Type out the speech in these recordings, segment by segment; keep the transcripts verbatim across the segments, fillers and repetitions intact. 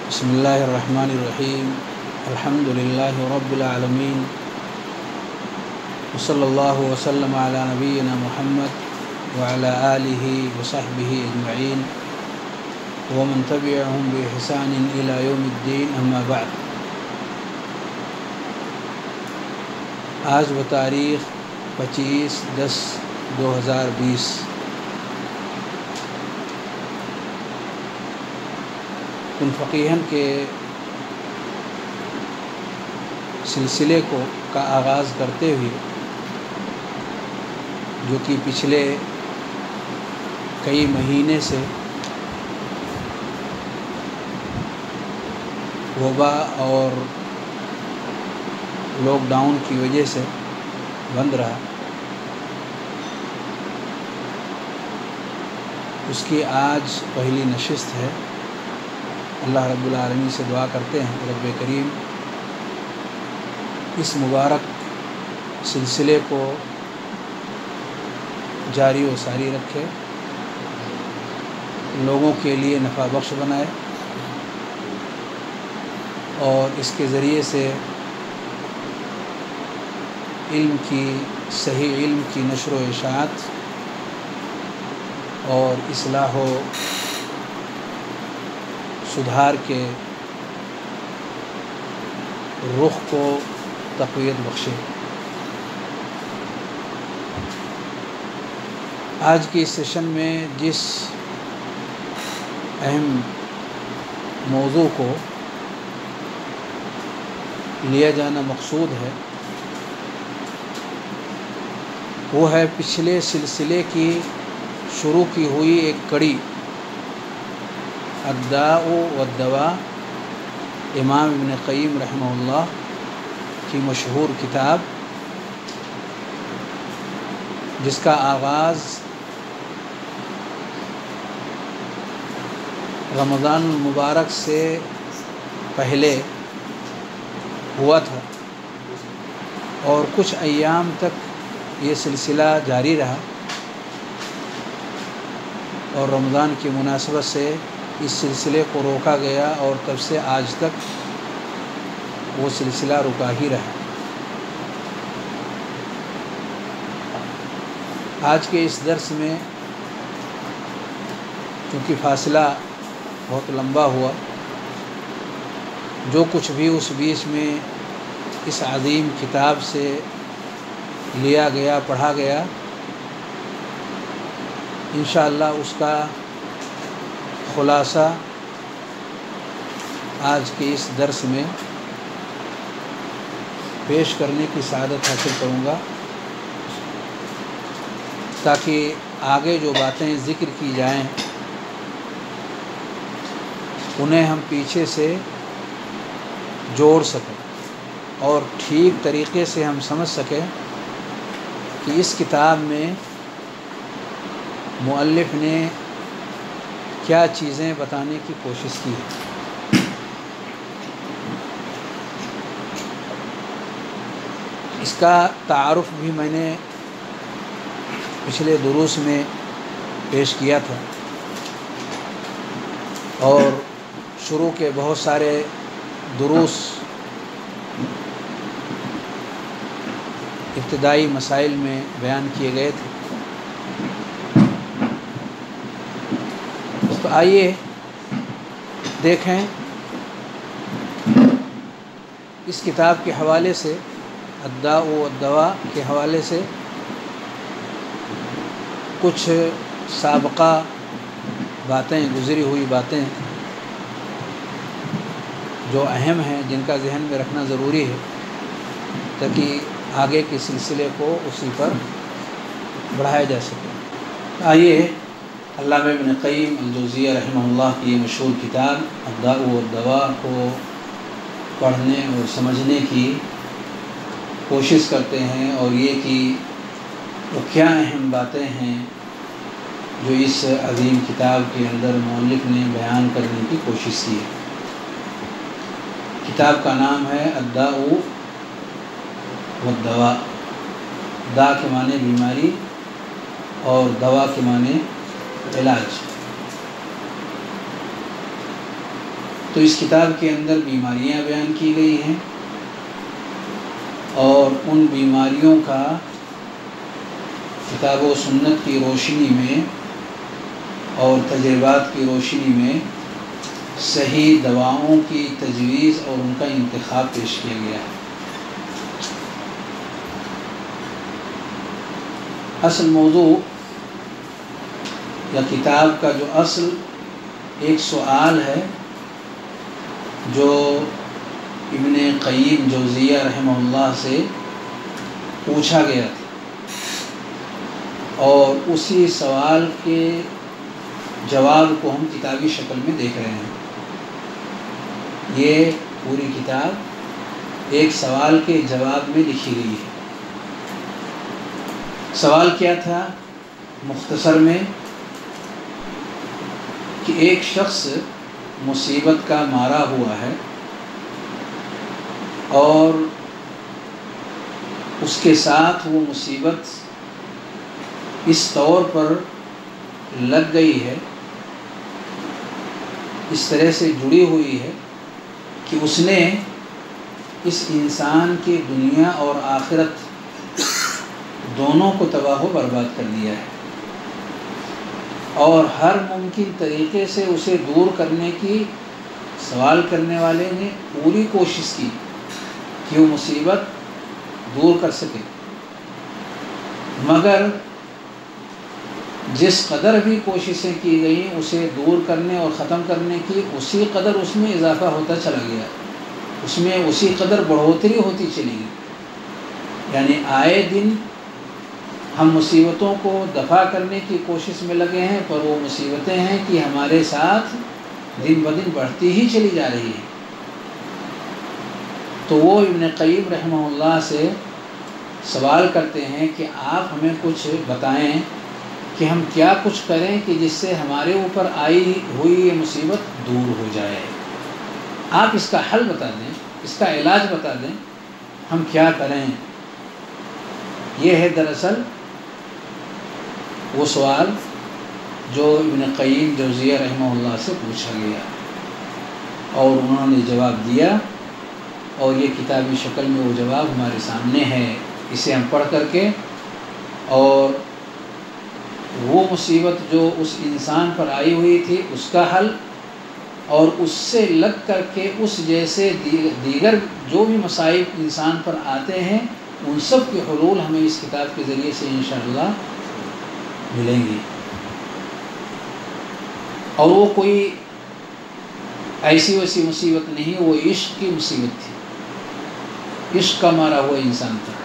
بسم اللہ الرحمن الرحیم الحمد للہ رب العالمین وصلی اللہ وسلم علی نبینا محمد وعلی آلہ وصحبہ اجمعین ومن تبعهم بإحسان إلى یوم الدین اما بعد۔ آج بتاریخ پچیس دس دو ہزار بیس کن فقیہن کے سلسلے کو کا آغاز کرتے ہوئے جو کہ پچھلے کئی مہینے سے وبا اور لاک ڈاؤن کی وجہ سے بند رہا، اس کی آج پہلی نشست ہے۔ اللہ رب العالمین سے دعا کرتے ہیں رب کریم اس مبارک سلسلے کو جاری و ساری رکھے، لوگوں کے لیے نفع بخش بنائے اور اس کے ذریعے سے علم کی صحیح علم کی نشر و اشاعت اور اصلاح و سدھار کے رخ کو تقویت بخشے۔ آج کی اس سیشن میں جس اہم موضوع کو لیا جانا مقصود ہے وہ ہے پچھلے سلسلے کی شروع کی ہوئی ایک کڑی الداء والدواء، امام ابن قیم رحمہ اللہ کی مشہور کتاب، جس کا آغاز رمضان المبارک سے پہلے ہوا تھا اور کچھ ایام تک یہ سلسلہ جاری رہا، اور رمضان کی مناسبت سے اس سلسلے کو روکا گیا اور تب سے آج تک وہ سلسلہ رکا ہی رہا۔ آج کے اس درس میں چونکہ فاصلہ بہت لمبا ہوا، جو کچھ بھی اس بیچ میں اس عظیم کتاب سے لیا گیا پڑھا گیا، انشاءاللہ اس کا خلاصہ آج کے اس درس میں پیش کرنے کی سعادت حاصل کروں گا، تاکہ آگے جو باتیں ذکر کی جائیں انہیں ہم پیچھے سے جوڑ سکیں اور ٹھیک طریقے سے ہم سمجھ سکیں کہ اس کتاب میں مؤلف نے کیا چیزیں بتانے کی کوشش کی ہے۔ اس کا تعارف بھی میں نے پچھلے دروس میں پیش کیا تھا اور شروع کے بہت سارے دروس ابتدائی مسائل میں بیان کیے گئے تھے۔ تو آئیے دیکھیں اس کتاب کے حوالے سے، الداء والدواء کے حوالے سے کچھ سابقہ باتیں، گزری ہوئی باتیں جو اہم ہیں، جن کا ذہن میں رکھنا ضروری ہے تاکہ آگے کے سلسلے کو اسی پر بڑھایا جا سکے۔ آئیے علامہ ابن قیم الجوزیہ رحمہ اللہ کی یہ مشہور کتاب الداء والدواء کو پڑھنے اور سمجھنے کی کوشش کرتے ہیں، اور یہ کہ وہ کیا اہم باتیں ہیں جو اس عظیم کتاب کے اندر مؤلف نے بیان کرنے کی کوشش کی ہے۔ کتاب کا نام ہے الداء والدواء، دا کے معنی بیماری اور دوا کے معنی علاج۔ تو اس کتاب کے اندر بیماریاں بیان کی گئی ہیں اور ان بیماریوں کا کتاب و سنت کی روشنی میں اور تجربات کی روشنی میں صحیح دواؤں کی تجویز اور ان کا انتخاب پیش کیا گیا ہے۔ اصل موضوع یا کتاب کا جو اصل ایک سوال ہے جو ابن قیم جوزیہ رحمہ اللہ سے پوچھا گیا تھا، اور اسی سوال کے جواب کو ہم کتابی شکل میں دیکھ رہے ہیں۔ یہ پوری کتاب ایک سوال کے جواب میں لکھی گئی ہے۔ سوال کیا تھا مختصر میں کہ ایک شخص مصیبت کا مارا ہوا ہے اور اس کے ساتھ وہ مصیبت اس طور پر لگ گئی ہے، اس طرح سے جڑی ہوئی ہے کہ اس نے اس انسان کی دنیا اور آخرت دونوں کو تباہ و برباد کر دیا ہے، اور ہر ممکن طریقے سے اسے دور کرنے کی سوال کرنے والے نے پوری کوشش کی کہ وہ مصیبت دور کر سکے، مگر جس قدر بھی کوششیں کی گئیں اسے دور کرنے اور ختم کرنے کی، اسی قدر اس میں اضافہ ہوتا چلا گیا، اس میں اسی قدر بڑھوتری ہوتی چلی گئی۔ یعنی آئے دن ہم مصیبتوں کو دفع کرنے کی کوشش میں لگے ہیں، پر وہ مصیبتیں ہیں کہ ہمارے ساتھ دن بدن بڑھتی ہی چلی جا رہی ہیں۔ تو وہ ابن قیم رحمہ اللہ سے سوال کرتے ہیں کہ آپ ہمیں کچھ بتائیں کہ ہم کیا کچھ کریں کہ جس سے ہمارے اوپر آئی ہوئی یہ مصیبت دور ہو جائے، آپ اس کا حل بتا دیں، اس کا علاج بتا دیں، ہم کیا کریں۔ یہ ہے دراصل وہ سوال جو ابن قیم جوزیہ رحمہ اللہ سے پوچھا گیا، اور انہوں نے جواب دیا، اور یہ کتابی شکل میں وہ جواب ہمارے سامنے ہے۔ اسے ہم پڑھ کر کے اور وہ مصیبت جو اس انسان پر آئی ہوئی تھی اس کا حل، اور اس سے لگ کر کے اس جیسے دیگر جو بھی مصائب انسان پر آتے ہیں ان سب کے حلول ہمیں اس کتاب کے ذریعے سے انشاءاللہ ملیں گی۔ اور وہ کوئی ایسی ویسی مصیبت نہیں، وہ عشق کی مصیبت تھی، عشق کا مارا ہوا انسان تھا،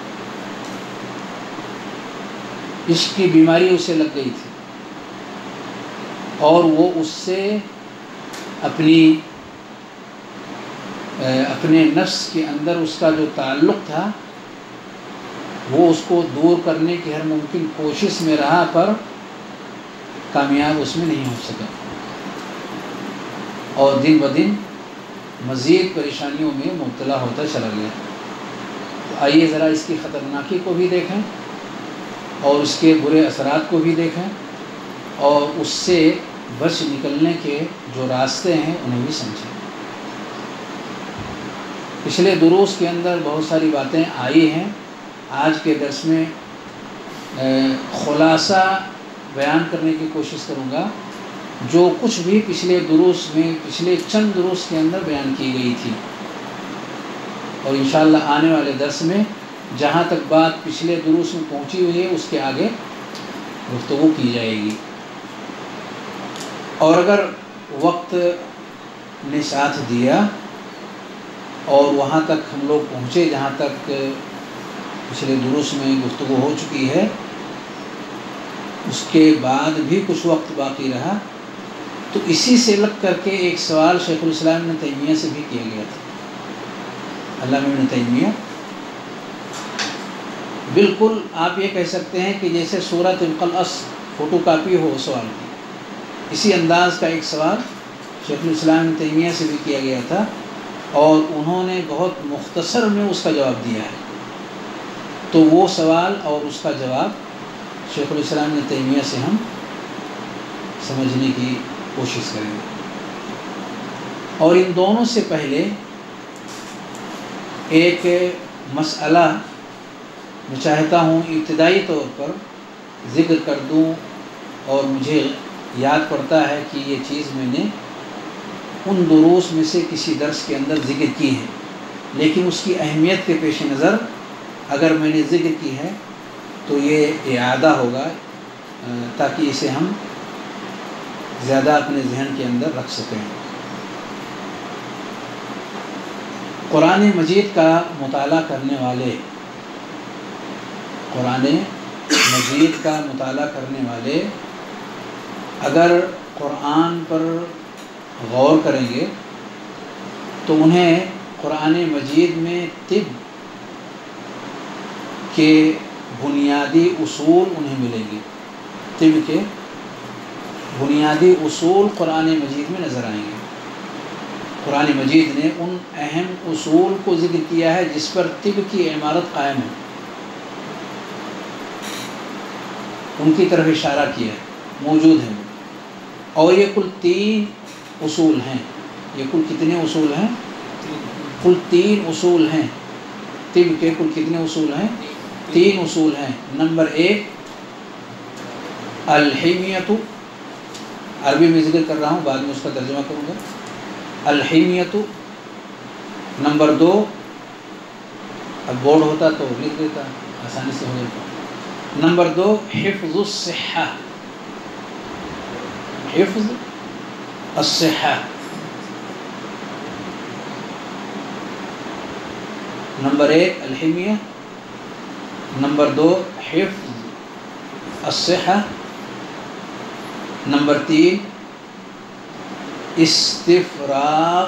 عشق کی بیماری اسے لگ گئی تھی، اور وہ اس سے اپنی اپنے نفس کے اندر اس کا جو تعلق تھا وہ اس کو دور کرنے کی ہر ممکن کوشش میں رہا، پر کامیاب اس میں نہیں ہو سکا، اور دن بدن مزید پریشانیوں میں مبتلا ہوتا چلا گیا۔ تو آئیے ذرا اس کی خطرناکی کو بھی دیکھیں اور اس کے برے اثرات کو بھی دیکھیں، اور اس سے بچ نکلنے کے جو راستے ہیں انہیں بھی سمجھیں۔ پچھلے دروس کے اندر بہت ساری باتیں آئی ہیں، آج کے درس میں خلاصہ بیان کرنے کی کوشش کروں گا جو کچھ بھی پچھلے دروس میں پچھلے چند دروس کے اندر بیان کی گئی تھی، اور انشاءاللہ آنے والے درس میں جہاں تک بات پچھلے دروس میں پہنچی ہوئی ہے اس کے آگے گفتگو کی جائے گی، اور اگر وقت نے ساتھ دیا اور وہاں تک ہم لوگ پہنچے جہاں تک پچھلے دروس میں گفتگو ہو چکی ہے، اس کے بعد بھی کچھ وقت باقی رہا، تو اسی سے لگ کر کے ایک سوال شیخ الاسلام ابن تیمیہ سے بھی کیا گیا تھا۔ علامہ ابن تیمیہ بالکل آپ یہ کہہ سکتے ہیں کہ جیسے سورۃ القلص فوٹو کاپی ہو سوال کی، اسی انداز کا ایک سوال شیخ الاسلام ابن تیمیہ سے بھی کیا گیا تھا، اور انہوں نے بہت مختصر میں اس کا جواب دیا ہے۔ تو وہ سوال اور اس کا جواب شیخ الاسلام ابن تیمیہ سے ہم سمجھنے کی کوشش کریں گے، اور ان دونوں سے پہلے ایک مسئلہ میں چاہتا ہوں ابتدائی طور پر ذکر کر دوں، اور مجھے یاد پڑتا ہے کہ یہ چیز میں نے ان دروس میں سے کسی درس کے اندر ذکر کی ہے، لیکن اس کی اہمیت کے پیش نظر اگر میں نے ذکر کی ہے تو یہ اعادہ ہوگا تاکہ اسے ہم زیادہ اپنے ذہن کے اندر رکھ سکیں۔ قرآن مجید کا مطالعہ کرنے والے قرآن مجید کا مطالعہ کرنے والے اگر قرآن پر غور کریں گے تو انہیں قرآن مجید میں طب کے بنیادی اصول انہیں ملیں گے، طب کے بنیادی اصول قرآن مجید میں نظر آئیں گے۔ قرآن مجید نے ان اہم اصول کو ذکر کیا ہے جس پر طب کی عمارت قائم ہے، ان کی طرف اشارہ کیا ہے، موجود ہیں، اور یہ کل تین اصول ہیں۔ یہ کل کتنے اصول ہیں؟ کل تین اصول ہیں۔ طب کے کل کتنے اصول ہیں؟ تین اصول ہیں۔ نمبر ایک الحمیت، عربی میں ذکر کر رہا ہوں، بعد میں اس کا ترجمہ کروں گا۔ الحمیت۔ نمبر دو، اب بورڈ ہوتا تو لکھ دیتا، آسانی سے ہو جاتا۔ نمبر دو حفظ الصحہ، حفظ الصحہ۔ نمبر ایک الحمیہ، نمبر دو حفظ الصحہ، نمبر تین استفراغ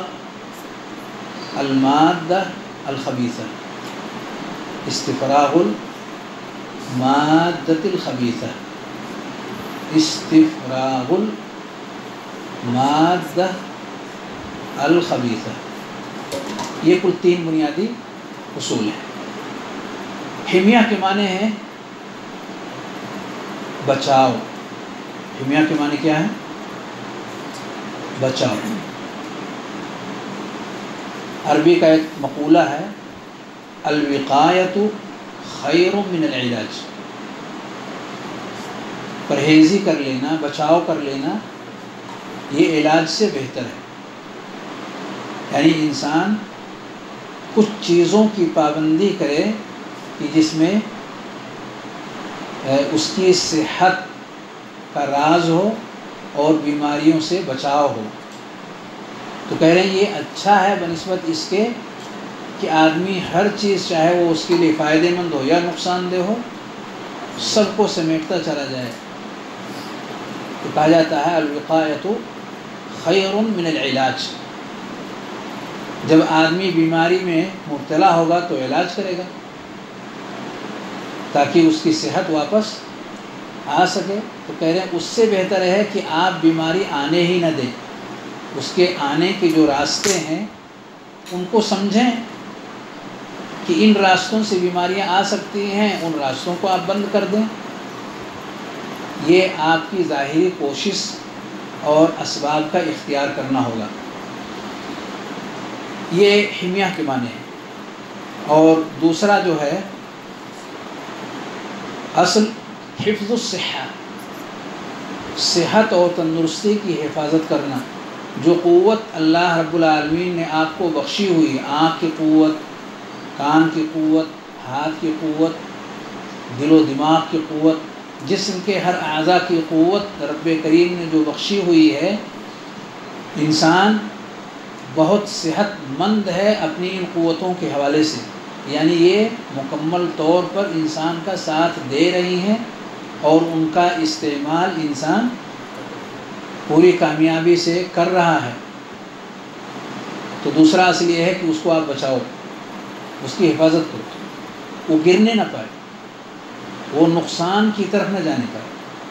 المادہ الخبیثہ، استفراغ المادہ الخبیثہ، استفراغ المادہ الخبیثہ۔ یہ کل تین بنیادی اصول ہیں۔ حمیہ کے معنی ہیں بچاؤ۔ حمیہ کے معنی کیا ہے؟ بچاؤ۔ عربی کا ایک مقولہ ہے الوقایۃ خیر من العلاج، پرہیزی کر لینا، بچاؤ کر لینا یہ علاج سے بہتر ہے۔ یعنی انسان کچھ چیزوں کی پابندی کرے کہ جس میں اس کی صحت کا راز ہو اور بیماریوں سے بچاؤ ہو۔ تو کہہ رہے ہیں یہ اچھا ہے بنسبت اس کے کہ آدمی ہر چیز چاہے وہ اس کے لیے فائدہ مند ہو یا نقصان دہ ہو سب کو سمیٹتا چلا جائے۔ تو کہا جاتا ہے الوقایۃ خیر من العلاج۔ جب آدمی بیماری میں مبتلا ہوگا تو علاج کرے گا تاکہ اس کی صحت واپس آ سکے۔ تو کہہ رہے ہیں اس سے بہتر ہے کہ آپ بیماری آنے ہی نہ دیں، اس کے آنے کے جو راستے ہیں ان کو سمجھیں کہ ان راستوں سے بیماریاں آ سکتی ہیں، ان راستوں کو آپ بند کر دیں۔ یہ آپ کی ظاہری کوشش اور اسباب کا اختیار کرنا ہوگا۔ یہ حمیہ کے معنی ہے۔ اور دوسرا جو ہے اصل حفظ الصحہ، صحت اور تندرستی کی حفاظت کرنا۔ جو قوت اللہ رب العالمین نے آپ کو بخشی ہوئی، آنکھ کی قوت، کان کی قوت، ہاتھ کی قوت، دل و دماغ کی قوت، جسم کے ہر اعضاء کی قوت رب کریم نے جو بخشی ہوئی ہے، انسان بہت صحت مند ہے اپنی ان قوتوں کے حوالے سے، یعنی یہ مکمل طور پر انسان کا ساتھ دے رہی ہیں اور ان کا استعمال انسان پوری کامیابی سے کر رہا ہے۔ تو دوسرا اصل یہ ہے کہ اس کو آپ بچاؤ، اس کی حفاظت کرو، وہ گرنے نہ پائے، وہ نقصان کی طرف نہ جانے پائے۔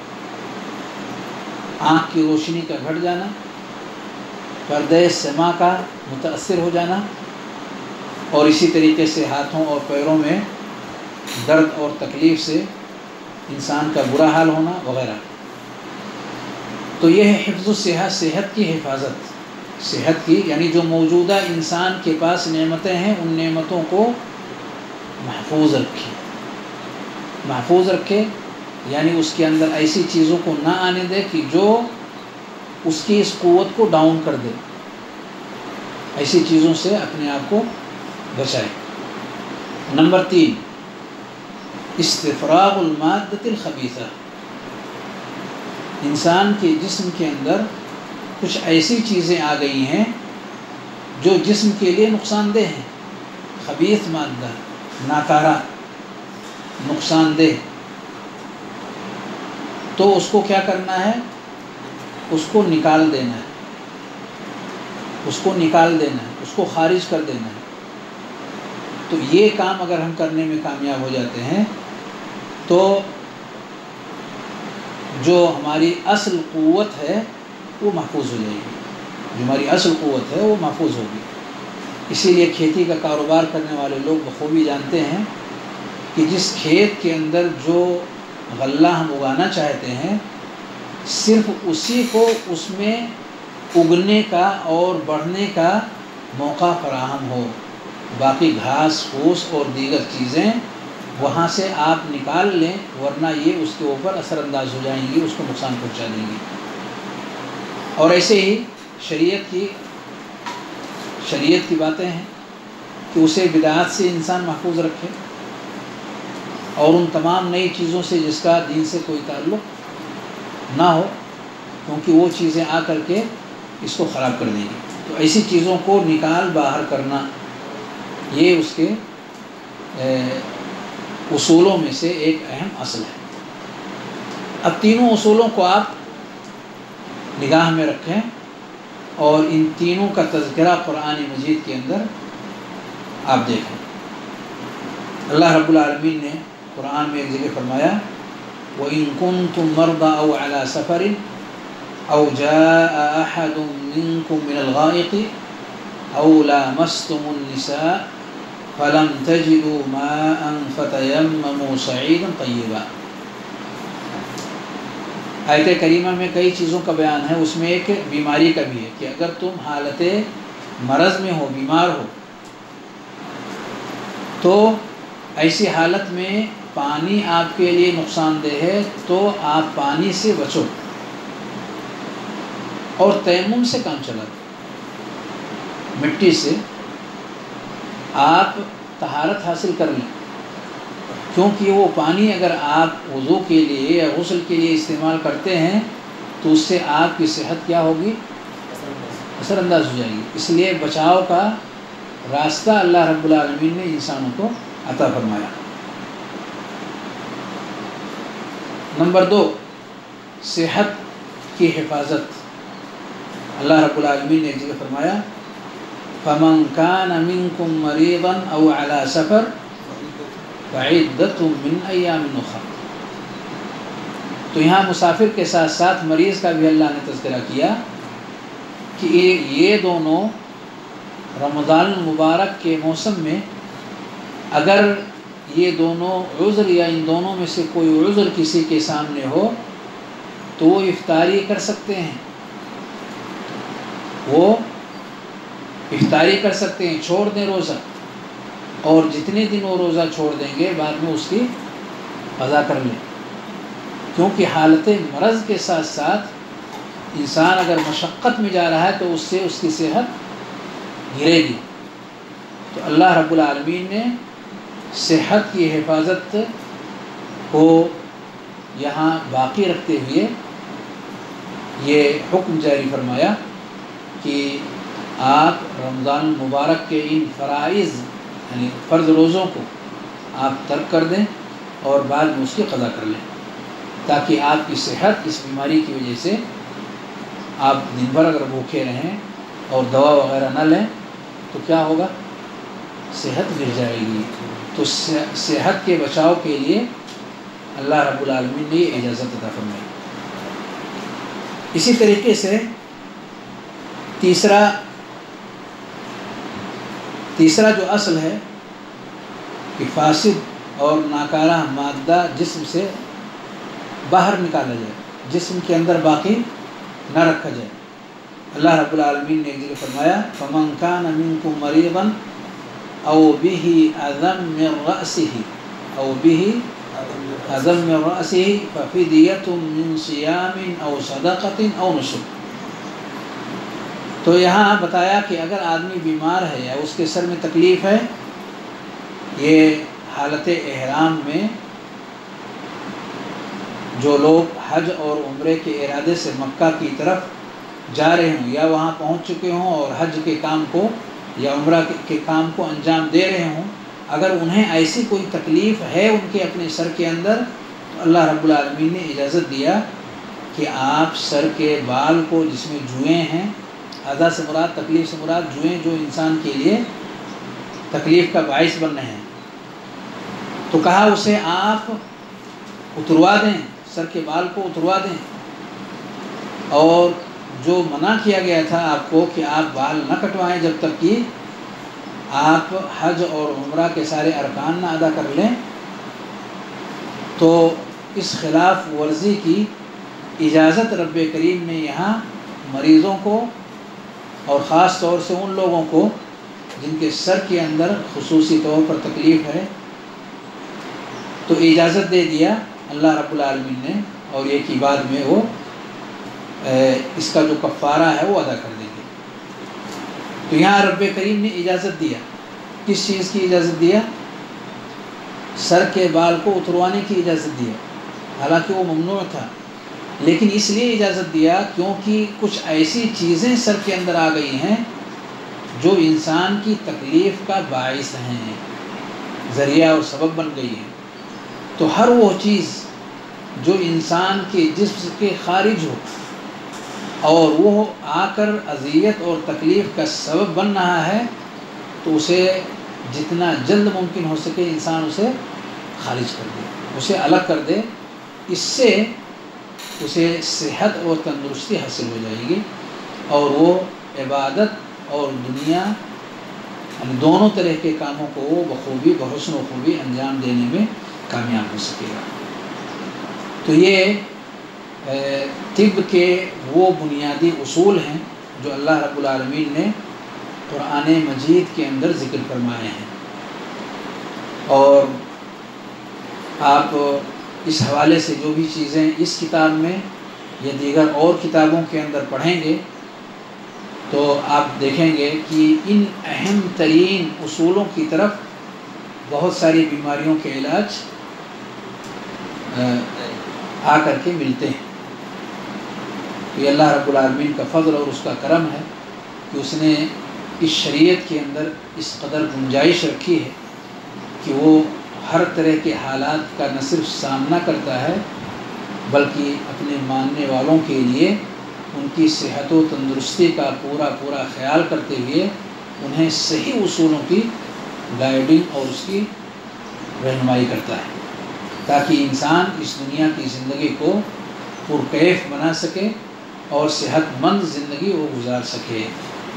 آنکھ کی روشنی کا گھٹ جانا، پردہ سما کا متاثر ہو جانا، اور اسی طریقے سے ہاتھوں اور پیروں میں درد اور تکلیف سے انسان کا برا حال ہونا وغیرہ۔ تو یہ ہے حفظ الصحہ، صحت کی حفاظت، صحت کی یعنی جو موجودہ انسان کے پاس نعمتیں ہیں ان نعمتوں کو محفوظ رکھے، محفوظ رکھے یعنی اس کے اندر ایسی چیزوں کو نہ آنے دے کہ جو اس کی اس قوت کو ڈاؤن کر دے، ایسی چیزوں سے اپنے آپ کو بچائے۔ نمبر تین، استفراغ المادۃ الخبیثہ، انسان کے جسم کے اندر کچھ ایسی چیزیں آ گئی ہیں جو جسم کے لیے نقصان دہ ہیں، خبیث مادہ، ناکارہ، نقصان دہ، تو اس کو کیا کرنا ہے؟ اس کو نکال دینا ہے، اس کو نکال دینا ہے، اس کو خارج کر دینا ہے۔ تو یہ کام اگر ہم کرنے میں کامیاب ہو جاتے ہیں تو جو ہماری اصل قوت ہے وہ محفوظ ہو جائے گی، جو ہماری اصل قوت ہے وہ محفوظ ہوگی۔ اسی لیے کھیتی کا کاروبار کرنے والے لوگ بخوبی جانتے ہیں کہ جس کھیت کے اندر جو غلہ ہم اگانا چاہتے ہیں صرف اسی کو اس میں اگنے کا اور بڑھنے کا موقع فراہم ہو، باقی گھاس پھوس اور دیگر چیزیں وہاں سے آپ نکال لیں، ورنہ یہ اس کے اوپر اثر انداز ہو جائیں گی، اس کو نقصان پہنچا دیں گی۔ اور ایسے ہی شریعت کی شریعت کی باتیں ہیں کہ اسے بدعات سے انسان محفوظ رکھے اور ان تمام نئی چیزوں سے جس کا دین سے کوئی تعلق نہ ہو، کیونکہ وہ چیزیں آ کر کے اس کو خراب کر دیں گی۔ تو ایسی چیزوں کو نکال باہر کرنا یہ اس کے اصولوں میں سے ایک اہم اصل ہے۔ اب تینوں اصولوں کو آپ نگاہ میں رکھیں اور ان تینوں کا تذکرہ قرآن مجید کے اندر آپ دیکھیں۔ اللہ رب العالمین نے قرآن میں ایک جگہ فرمایا وَإِن كُنتُم مَرْضَىٰ أَوْ عَلَىٰ سَفَرٍ أَوْ جَاءَ أَحَدٌ مِّنكُم مِّنَ الْغَائِطِ أَوْ لَامَسْتُمُ النِّسَاءَ فَلَمْ تَجِدُوا مَاءً فَتَيَمَّمُوا صَعِيدًا طَيِّبًا۔ آیت کریمہ میں کئی چیزوں کا بیان ہے، اس میں ایک بیماری کا بھی ہے کہ اگر تم حالت مرض میں ہو، بیمار ہو، تو ایسی حالت میں پانی آپ کے لیے نقصان دہ ہے تو آپ پانی سے بچو اور تیمم سے کام چلا دو، مٹی سے آپ طہارت حاصل کر لیں، کیونکہ وہ پانی اگر آپ وضو کے لیے یا غسل کے لیے استعمال کرتے ہیں تو اس سے آپ کی صحت کیا ہوگی؟ اثر انداز ہو جائے گی۔ اس لیے بچاؤ کا راستہ اللہ رب العالمین نے انسانوں کو عطا فرمایا۔ نمبر دو، صحت کی حفاظت۔ اللہ رب العالمین نے ایک جگہ فرمایا فَمَنْ كَانَ مِنْكُمْ مَرِيضًا أَوْ عَلَىٰ سَفَرٍ فَعِدَّةٌ مِّنْ أَيَّامٍ أُخَرَ۔ تو یہاں مسافر کے ساتھ ساتھ مریض کا بھی اللہ نے تذکرہ کیا کہ یہ دونوں رمضان المبارک کے موسم میں اگر یہ دونوں عذر یا ان دونوں میں سے کوئی عذر کسی کے سامنے ہو تو وہ افطاری کر سکتے ہیں، وہ افطاری کر سکتے ہیں، چھوڑ دیں روزہ، اور جتنے دن وہ روزہ چھوڑ دیں گے بعد میں اس کی قضا کر لیں، کیونکہ حالت مرض کے ساتھ ساتھ انسان اگر مشقت میں جا رہا ہے تو اس سے اس کی صحت گرے گی۔ تو اللہ رب العالمین نے صحت کی حفاظت کو یہاں باقی رکھتے ہوئے یہ حکم جاری فرمایا کہ آپ رمضان المبارک کے ان فرائض یعنی فرض روزوں کو آپ ترک کر دیں اور بعد میں اس کی قضا کر لیں، تاکہ آپ کی صحت اس بیماری کی وجہ سے آپ دن بھر اگر بھوکے رہیں اور دوا وغیرہ نہ لیں تو کیا ہوگا؟ صحت گر جائے گی۔ تو صحت کے بچاؤ کے لیے اللہ رب العالمین نے یہ اجازت عطا فرمائی۔ اسی طریقے سے تیسرا تیسرا جو اصل ہے کہ فاسد اور ناکارہ مادہ جسم سے باہر نکالا جائے، جسم کے اندر باقی نہ رکھا جائے۔ اللہ رب العالمین نے ایک جگہ فرمایا فمن کان منکم مریضا او به اذى من رأسه او به اذى من رأسه ففدیة من صیام او صدقة او نسک۔ تو یہاں بتایا کہ اگر آدمی بیمار ہے یا اس کے سر میں تکلیف ہے، یہ حالت احرام میں جو لوگ حج اور عمرے کے ارادے سے مکہ کی طرف جا رہے ہوں یا وہاں پہنچ چکے ہوں اور حج کے کام کو یا عمرہ کے کام کو انجام دے رہے ہوں، اگر انہیں ایسی کوئی تکلیف ہے ان کے اپنے سر کے اندر، تو اللہ رب العالمین نے اجازت دیا کہ آپ سر کے بال کو، جس میں جوئیں ہیں، اذا سے مراد، تکلیف سے مراد جوئیں جو انسان کے لیے تکلیف کا باعث بن رہے ہیں، تو کہا اسے آپ اتروا دیں، سر کے بال کو اتروا دیں، اور جو منع کیا گیا تھا آپ کو کہ آپ بال نہ کٹوائیں جب تک کہ آپ حج اور عمرہ کے سارے ارکان نہ ادا کر لیں، تو اس خلاف ورزی کی اجازت رب کریم نے یہاں مریضوں کو اور خاص طور سے ان لوگوں کو جن کے سر کے اندر خصوصی طور پر تکلیف ہے، تو اجازت دے دیا اللہ رب العالمین نے، اور یہ کہ بعد میں وہ اس کا جو کفارہ ہے وہ ادا کر دیں گے۔ تو یہاں رب کریم نے اجازت دیا، کس چیز کی اجازت دیا؟ سر کے بال کو اتروانے کی اجازت دیا، حالانکہ وہ ممنوع تھا، لیکن اس لیے اجازت دیا کیونکہ کچھ ایسی چیزیں سر کے اندر آ گئی ہیں جو انسان کی تکلیف کا باعث ہیں، ذریعہ اور سبب بن گئی ہیں۔ تو ہر وہ چیز جو انسان کے جسم کے خارج ہو اور وہ آ کر اذیت اور تکلیف کا سبب بن رہا ہے، تو اسے جتنا جلد ممکن ہو سکے انسان اسے خارج کر دے، اسے الگ کر دے، اس سے اسے صحت اور تندرستی حاصل ہو جائے گی، اور وہ عبادت اور دنیا دونوں طرح کے کاموں کو وہ بخوبی بحسن و خوبی انجام دینے میں کامیاب ہو سکے گا۔ تو یہ طب کے وہ بنیادی اصول ہیں جو اللہ رب العالمین نے قرآن مجید کے اندر ذکر فرمائے ہیں، اور آپ اس حوالے سے جو بھی چیزیں اس کتاب میں یا دیگر اور کتابوں کے اندر پڑھیں گے تو آپ دیکھیں گے کہ ان اہم ترین اصولوں کی طرف بہت ساری بیماریوں کے علاج آ کر کے ملتے ہیں۔ یہ اللہ رب العالمین کا فضل اور اس کا کرم ہے کہ اس نے اس شریعت کے اندر اس قدر گنجائش رکھی ہے کہ وہ ہر طرح کے حالات کا نہ صرف سامنا کرتا ہے بلکہ اپنے ماننے والوں کے لیے ان کی صحت و تندرستی کا پورا پورا خیال کرتے ہوئے انہیں صحیح اصولوں کی گائیڈنگ اور اس کی رہنمائی کرتا ہے، تاکہ انسان اس دنیا کی زندگی کو پرکیف بنا سکے اور صحت مند زندگی وہ گزار سکے۔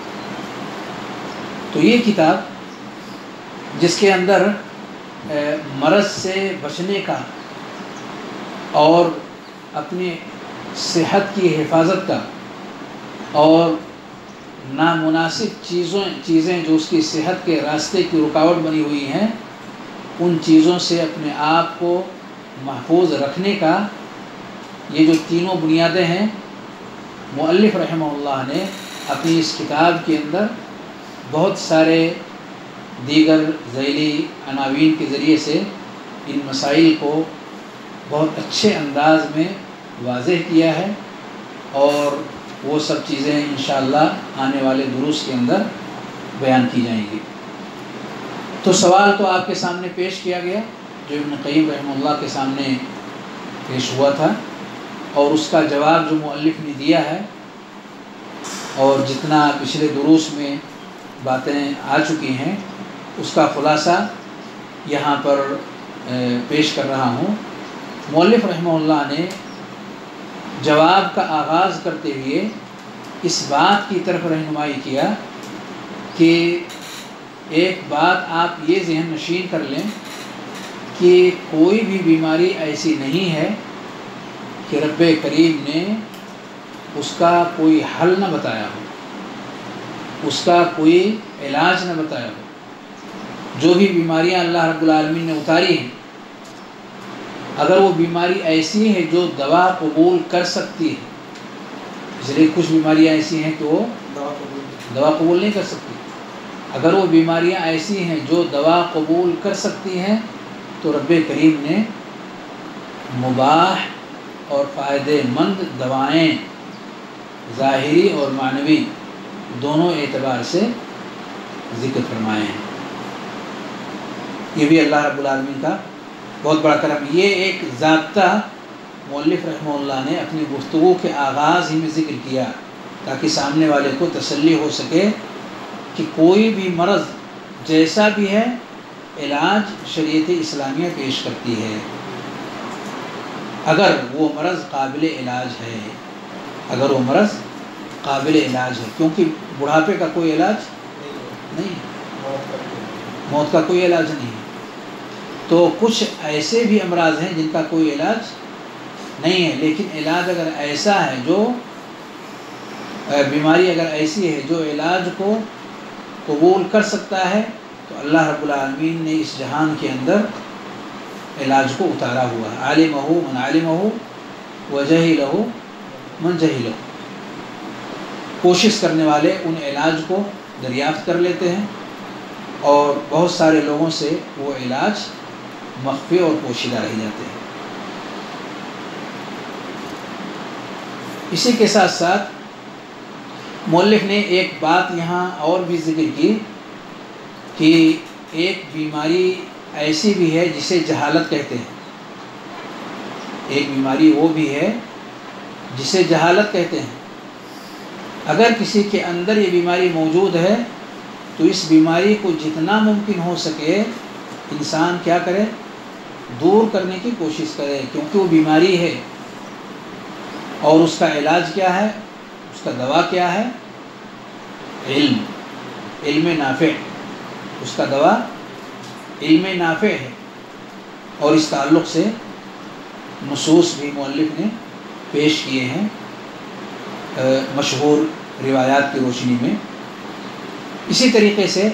تو یہ کتاب جس کے اندر مرض سے بچنے کا اور اپنی صحت کی حفاظت کا اور نامناسب چیزوں چیزیں جو اس کی صحت کے راستے کی رکاوٹ بنی ہوئی ہیں ان چیزوں سے اپنے آپ کو محفوظ رکھنے کا یہ جو تینوں بنیادیں ہیں، مؤلف رحمہ اللہ نے اپنی اس کتاب کے اندر بہت سارے دیگر ذیلی عناوین کے ذریعے سے ان مسائل کو بہت اچھے انداز میں واضح کیا ہے، اور وہ سب چیزیں انشاءاللہ آنے والے دروس کے اندر بیان کی جائیں گی۔ تو سوال تو آپ کے سامنے پیش کیا گیا جو ابن قیم رحمہ اللہ کے سامنے پیش ہوا تھا، اور اس کا جواب جو مؤلف نے دیا ہے اور جتنا پچھلے دروس میں باتیں آ چکی ہیں اس کا خلاصہ یہاں پر پیش کر رہا ہوں۔ مؤلف رحمہ اللہ نے جواب کا آغاز کرتے ہوئے اس بات کی طرف رہنمائی کیا کہ ایک بات آپ یہ ذہن نشین کر لیں کہ کوئی بھی بیماری ایسی نہیں ہے کہ رب کریم نے اس کا کوئی حل نہ بتایا ہو۔ اس کا کوئی علاج نہ بتایا ہو۔ جو بھی بیماریاں اللہ رب العالمین نے اتاری ہیں، اگر وہ بیماری ایسی ہے جو دوا قبول کر سکتی ہے، اس لیے کچھ بیماریاں ایسی ہیں کہ وہ دوا قبول نہیں کر سکتی، اگر وہ بیماریاں ایسی ہیں جو دوا قبول کر سکتی ہیں تو رب کریم نے مباح اور فائدے مند دوائیں ظاہری اور معنوی دونوں اعتبار سے ذکر فرمائے ہیں۔ یہ بھی اللہ رب العالمین کا بہت بڑا کرم۔ یہ ایک ضابطہ مؤلف رحمہ اللہ نے اپنی گفتگو کے آغاز ہی میں ذکر کیا تاکہ سامنے والے کو تسلی ہو سکے کہ کوئی بھی مرض جیسا بھی ہے علاج شریعت اسلامیہ پیش کرتی ہے، اگر وہ مرض قابل علاج ہے، اگر وہ مرض قابل علاج ہے، کیونکہ بڑھاپے کا کوئی علاج نہیں، موت کا کوئی علاج نہیں ہے۔ تو کچھ ایسے بھی امراض ہیں جن کا کوئی علاج نہیں ہے، لیکن علاج اگر ایسا ہے، جو بیماری اگر ایسی ہے جو علاج کو قبول کر سکتا ہے، تو اللہ رب العالمین نے اس جہان کے اندر علاج کو اتارا ہوا ہے۔ عالمہ من عالمہ وجہلہ من جہلہ، کوشش کرنے والے ان علاج کو دریافت کر لیتے ہیں، اور بہت سارے لوگوں سے وہ علاج مخفی اور پوشیدہ رہ جاتے ہیں۔ اسی کے ساتھ ساتھ مؤلف نے ایک بات یہاں اور بھی ذکر کی کہ ایک بیماری ایسی بھی ہے جسے جہالت کہتے ہیں، ایک بیماری وہ بھی ہے جسے جہالت کہتے ہیں۔ اگر کسی کے اندر یہ بیماری موجود ہے تو اس بیماری کو جتنا ممکن ہو سکے انسان کیا کرے، دور کرنے کی کوشش کرے، کیونکہ وہ بیماری ہے، اور اس کا علاج کیا ہے، اس کا دوا کیا ہے، علم، علم نافع، اس کا دوا علم نافع ہے۔ اور اس تعلق سے نصوص بھی مؤلف نے پیش کیے ہیں مشہور روایات کی روشنی میں۔ اسی طریقے سے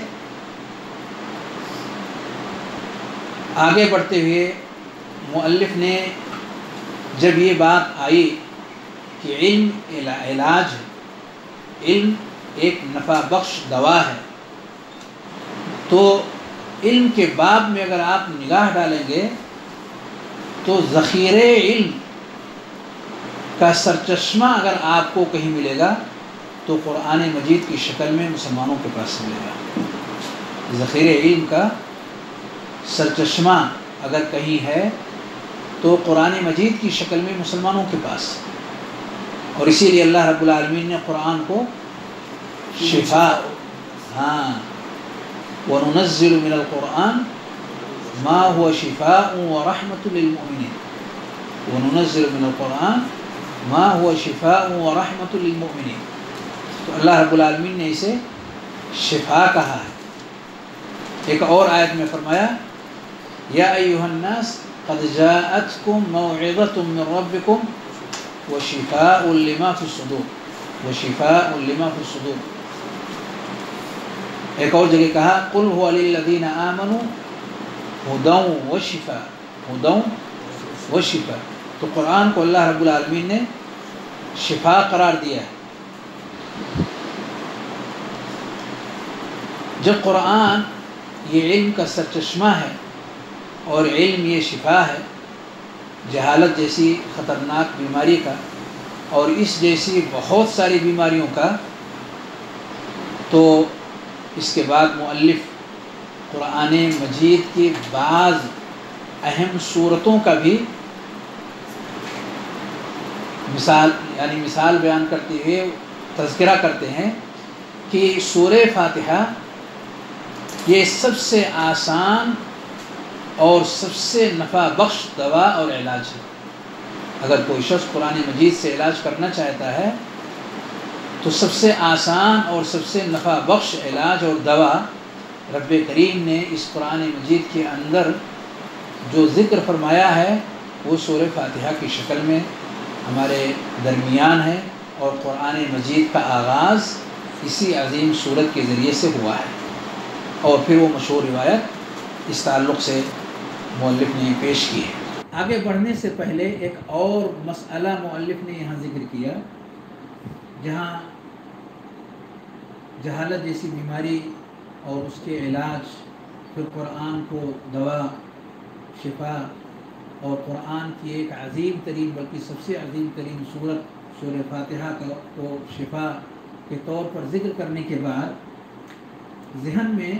آگے بڑھتے ہوئے مؤلف نے جب یہ بات آئی کہ علم علاج ہے، علم ایک نفع بخش دوا ہے، تو علم کے باب میں اگر آپ نگاہ ڈالیں گے تو ذخیرے علم کا سرچشمہ اگر آپ کو کہیں ملے گا تو قرآن مجید کی شکل میں مسلمانوں کے پاس ملے گا۔ ذخیرے علم کا سرچشمہ اگر کہیں ہے تو قرآن مجید کی شکل میں مسلمانوں کے پاس، اور اسی لیے اللہ رب العالمین نے قرآن کو شفا، ہاں وَنُنَزِّلُ مِنَ الْقُرْآنِ مَا هُوَ شِفَاءٌ وَرَحْمَةٌ لِلْمُؤْمِنِينَ وَنُنَزِّلُ مِنَ الْقُرْآنِ مَا هُوَ شِفَاءٌ وَرَحْمَةٌ لِلْمُؤْمِنِينَ۔ تو اللہ رب العالمین نے اسے شفا کہا ہے۔ ایک اور آیت میں فرمایا یا ایھا الناس قد جاءتکم موعظۃ من ربکم وشفاء لما فی الصدور وشفاء لما فی الصدور۔ ایک اور جگہ کہا قل هو للذین آمنوا ھدی وشفاء ھدی وشفاء۔ تو قرآن کو اللہ رب العالمین نے شفا قرار دیا ہے۔ جب قرآن یہ علم کا سرچشمہ ہے اور علم یہ شفا ہے جہالت جیسی خطرناک بیماری کا اور اس جیسی بہت ساری بیماریوں کا، تو اس کے بعد مؤلف قرآن مجید کی بعض اہم صورتوں کا بھی مثال یعنی مثال بیان کرتے ہوئے تذکرہ کرتے ہیں کہ سورہ فاتحہ یہ سب سے آسان اور سب سے نفع بخش دوا اور علاج ہے۔ اگر کوئی شخص قرآن مجید سے علاج کرنا چاہتا ہے تو سب سے آسان اور سب سے نفع بخش علاج اور دوا رب کریم نے اس قرآن مجید کے اندر جو ذکر فرمایا ہے وہ سورہ فاتحہ کی شکل میں ہمارے درمیان ہے، اور قرآن مجید کا آغاز اسی عظیم صورت کے ذریعے سے ہوا ہے۔ اور پھر وہ مشہور روایت اس تعلق سے مؤلف نے پیش کی ہے۔ آگے بڑھنے سے پہلے ایک اور مسئلہ مؤلف نے یہاں ذکر کیا، جہاں جہالت جیسی بیماری اور اس کے علاج، پھر قرآن کو دوا، شفا، اور قرآن کی ایک عظیم ترین بلکہ سب سے عظیم ترین صورت سورہ فاتحہ کو شفا کے طور پر ذکر کرنے کے بعد ذہن میں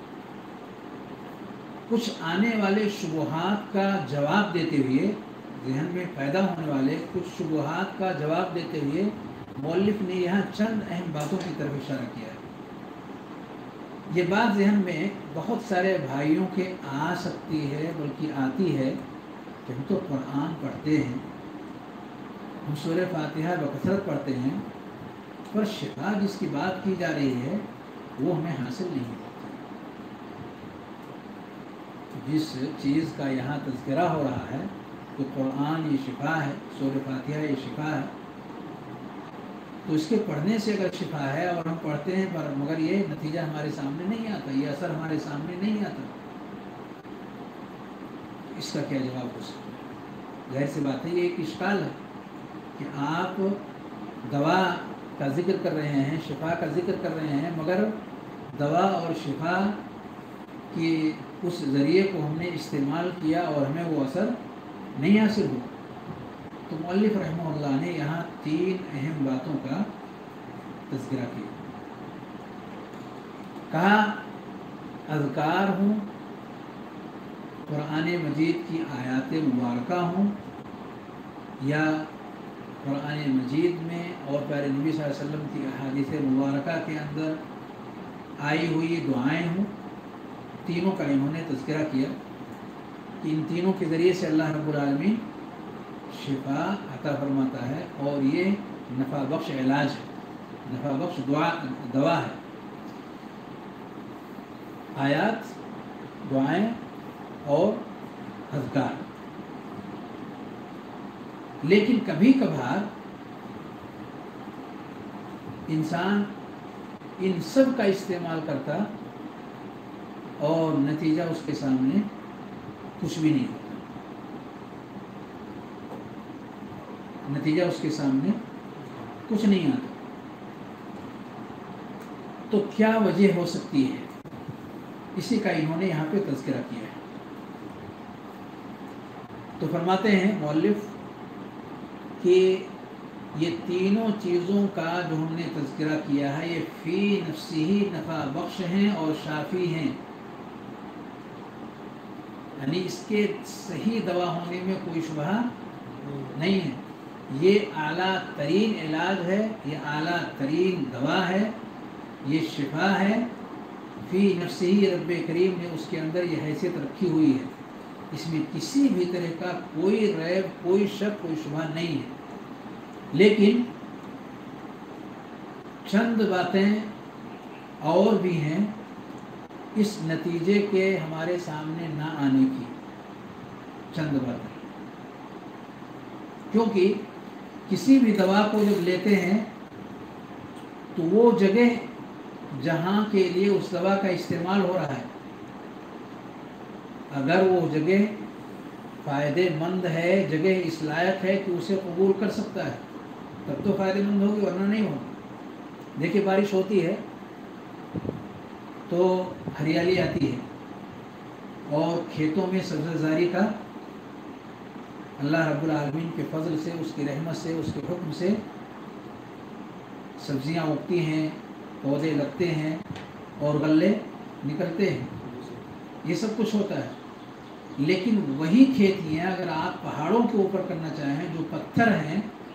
کچھ آنے والے شبہات کا جواب دیتے ہوئے ذہن میں پیدا ہونے والے کچھ شبہات کا جواب دیتے ہوئے مؤلف نے یہاں چند اہم باتوں کی طرف اشارہ کیا ہے۔ یہ بات ذہن میں بہت سارے بھائیوں کے آ سکتی ہے، بلکہ آتی ہے کہ ہم تو قرآن پڑھتے ہیں، ہم سورہ فاتحہ بکثرت پڑھتے ہیں، پر شفا جس کی بات کی جا رہی ہے وہ ہمیں حاصل نہیں ہوتی۔ جس چیز کا یہاں تذکرہ ہو رہا ہے کہ قرآن یہ شفا ہے، سورہ فاتحہ یہ شفا ہے، تو اس کے پڑھنے سے اگر شفا ہے اور ہم پڑھتے ہیں پر مگر یہ نتیجہ ہمارے سامنے نہیں آتا، یہ اثر ہمارے سامنے نہیں آتا، اس کا کیا جواب ہو سکتا ہے؟ ظاہر سی بات ہے یہ ایک اشکال ہے کہ آپ دوا کا ذکر کر رہے ہیں، شفا کا ذکر کر رہے ہیں، مگر دوا اور شفا کی اس ذریعے کو ہم نے استعمال کیا اور ہمیں وہ اثر نہیں حاصل ہوا۔ تو مؤلف رحمہ اللہ نے یہاں تین اہم باتوں کا تذکرہ کیا۔ کہا اذکار ہوں، قرآن مجید کی آیات مبارکہ ہوں، یا قرآن مجید میں اور پیارے نبی صلی اللہ علیہ وسلم کی احادیث مبارکہ کے اندر آئی ہوئی دعائیں ہوں، تینوں کا انہوں نے تذکرہ کیا کہ ان تینوں کے ذریعے سے اللہ رب العالمین شفا عطا فرماتا ہے، اور یہ نفع بخش علاج ہے، نفع بخش دعا دوا ہے۔ آیات، دعائیں اور اذکار۔ لیکن کبھی کبھار انسان ان سب کا استعمال کرتا اور نتیجہ اس کے سامنے کچھ بھی نہیں ہوتا، نتیجہ اس کے سامنے کچھ نہیں آتا۔ تو کیا وجہ ہو سکتی ہے؟ اسی کا انہوں نے یہاں پہ تذکرہ کیا ہے۔ تو فرماتے ہیں مؤلف کہ یہ تینوں چیزوں کا جو ہم نے تذکرہ کیا ہے یہ فی نفسی ہی نفع بخش ہیں اور شافی ہیں، یعنی اس کے صحیح دوا ہونے میں کوئی شبہ نہیں ہے۔ یہ اعلیٰ ترین علاج ہے، یہ اعلیٰ ترین دوا ہے، یہ شفا ہے، فی نفسی ہی رب کریم نے اس کے اندر یہ حیثیت رکھی ہوئی ہے، اس میں کسی بھی طرح کا کوئی ریب، کوئی شک، کوئی شبہ نہیں ہے۔ لیکن چند باتیں اور بھی ہیں اس نتیجے کے ہمارے سامنے نہ آنے کی، چند باتیں، کیونکہ کسی بھی دوا کو جب لیتے ہیں تو وہ جگہ جہاں کے لیے اس دوا کا استعمال ہو رہا ہے، اگر وہ جگہ فائدے مند ہے، جگہ اس لائق ہے کہ اسے قبول کر سکتا ہے، تب تو فائدے مند ہوگی، ورنہ نہیں ہوگی۔ دیکھیے بارش ہوتی ہے تو ہریالی آتی ہے اور کھیتوں میں سبزہ زاری کا اللہ رب العالمین کے فضل سے، اس کی رحمت سے، اس کے حکم سے سبزیاں اگتی ہیں، پودے لگتے ہیں اور غلے نکلتے ہیں، یہ سب کچھ ہوتا ہے۔ لیکن وہی کھیتیاں اگر آپ پہاڑوں کے اوپر کرنا چاہیں جو پتھر ہیں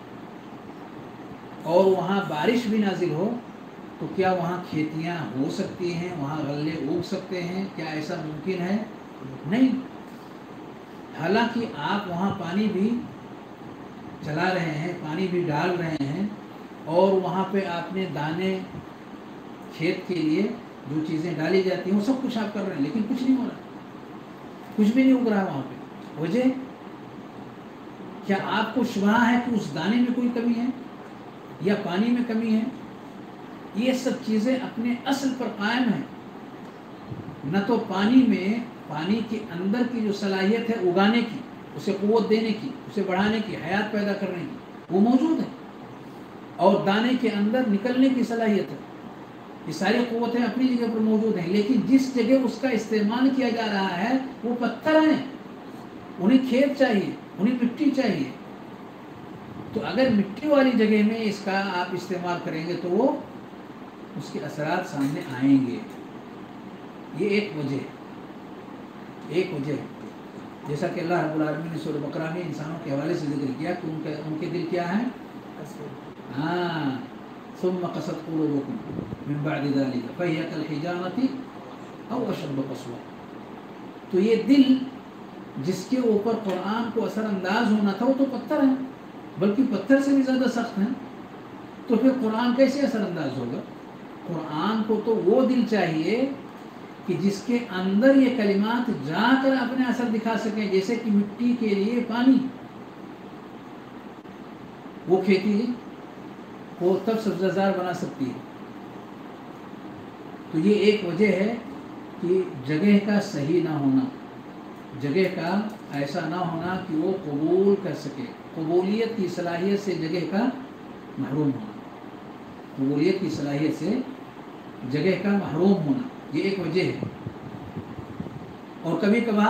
اور وہاں بارش بھی نازل ہو تو کیا وہاں کھیتیاں ہو سکتی ہیں، وہاں غلے اگ سکتے ہیں؟ کیا ایسا ممکن ہے؟ نہیں۔ حالانکہ آپ وہاں پانی بھی چلا رہے ہیں، پانی بھی ڈال رہے ہیں، اور وہاں پہ آپ نے دانے کھیت کے لیے جو چیزیں ڈالی جاتی ہیں وہ سب کچھ آپ کر رہے ہیں، لیکن کچھ نہیں ہو رہا، کچھ بھی نہیں اگ رہا وہاں پہ۔ وجہ کیا آپ کو شبہ ہے کہ اس دانے میں کوئی کمی ہے یا پانی میں کمی ہے؟ یہ سب چیزیں اپنے اصل پر قائم ہیں. نہ تو پانی میں پانی کے اندر کی جو صلاحیت ہے اگانے کی، اسے قوت دینے کی، اسے بڑھانے کی، حیات پیدا کرنے کی، وہ موجود ہے. اور دانے کے اندر نکلنے کی صلاحیت ہے. یہ ساری قوتیں اپنی جگہ پر موجود ہیں، لیکن جس جگہ اس کا استعمال کیا جا رہا ہے وہ پتھر ہیں. انہیں کھیت چاہیے، انہیں مٹی چاہیے. تو اگر مٹی والی جگہ میں اس کا آپ استعمال کریں گے تو وہ اس کے اثرات سامنے آئیں گے. یہ ایک وجہ ایک وجہ ہے. جیسا کہ اللہ رب العالمین نے سورہ بقرہ میں انسانوں کے حوالے سے ذکر کیا کہ ان کے ان کے دل کیا ہیں؟ ہاں ثم قست قلوبكم من بعد ذلك فهي كالحجارة او اشد قسوة. تو یہ دل جس کے اوپر قرآن کو اثر انداز ہونا تھا وہ تو پتھر ہے، بلکہ پتھر سے بھی زیادہ سخت ہیں. تو پھر قرآن کیسے اثر انداز ہوگا؟ قرآن کو تو وہ دل چاہیے کہ جس کے اندر یہ کلمات جا کر اپنے اثر دکھا سکیں. جیسے کہ مٹی کے لیے پانی، وہ کھیتی کو تب سبزہ زار بنا سکتی ہے. تو یہ ایک وجہ ہے کہ جگہ کا صحیح نہ ہونا، جگہ کا ایسا نہ ہونا کہ وہ قبول کر سکے. قبولیت کی صلاحیت سے جگہ کا محروم ہونا، قبولیت کی صلاحیت سے جگہ کا محروم ہونا، یہ ایک وجہ ہے. اور کبھی کبھار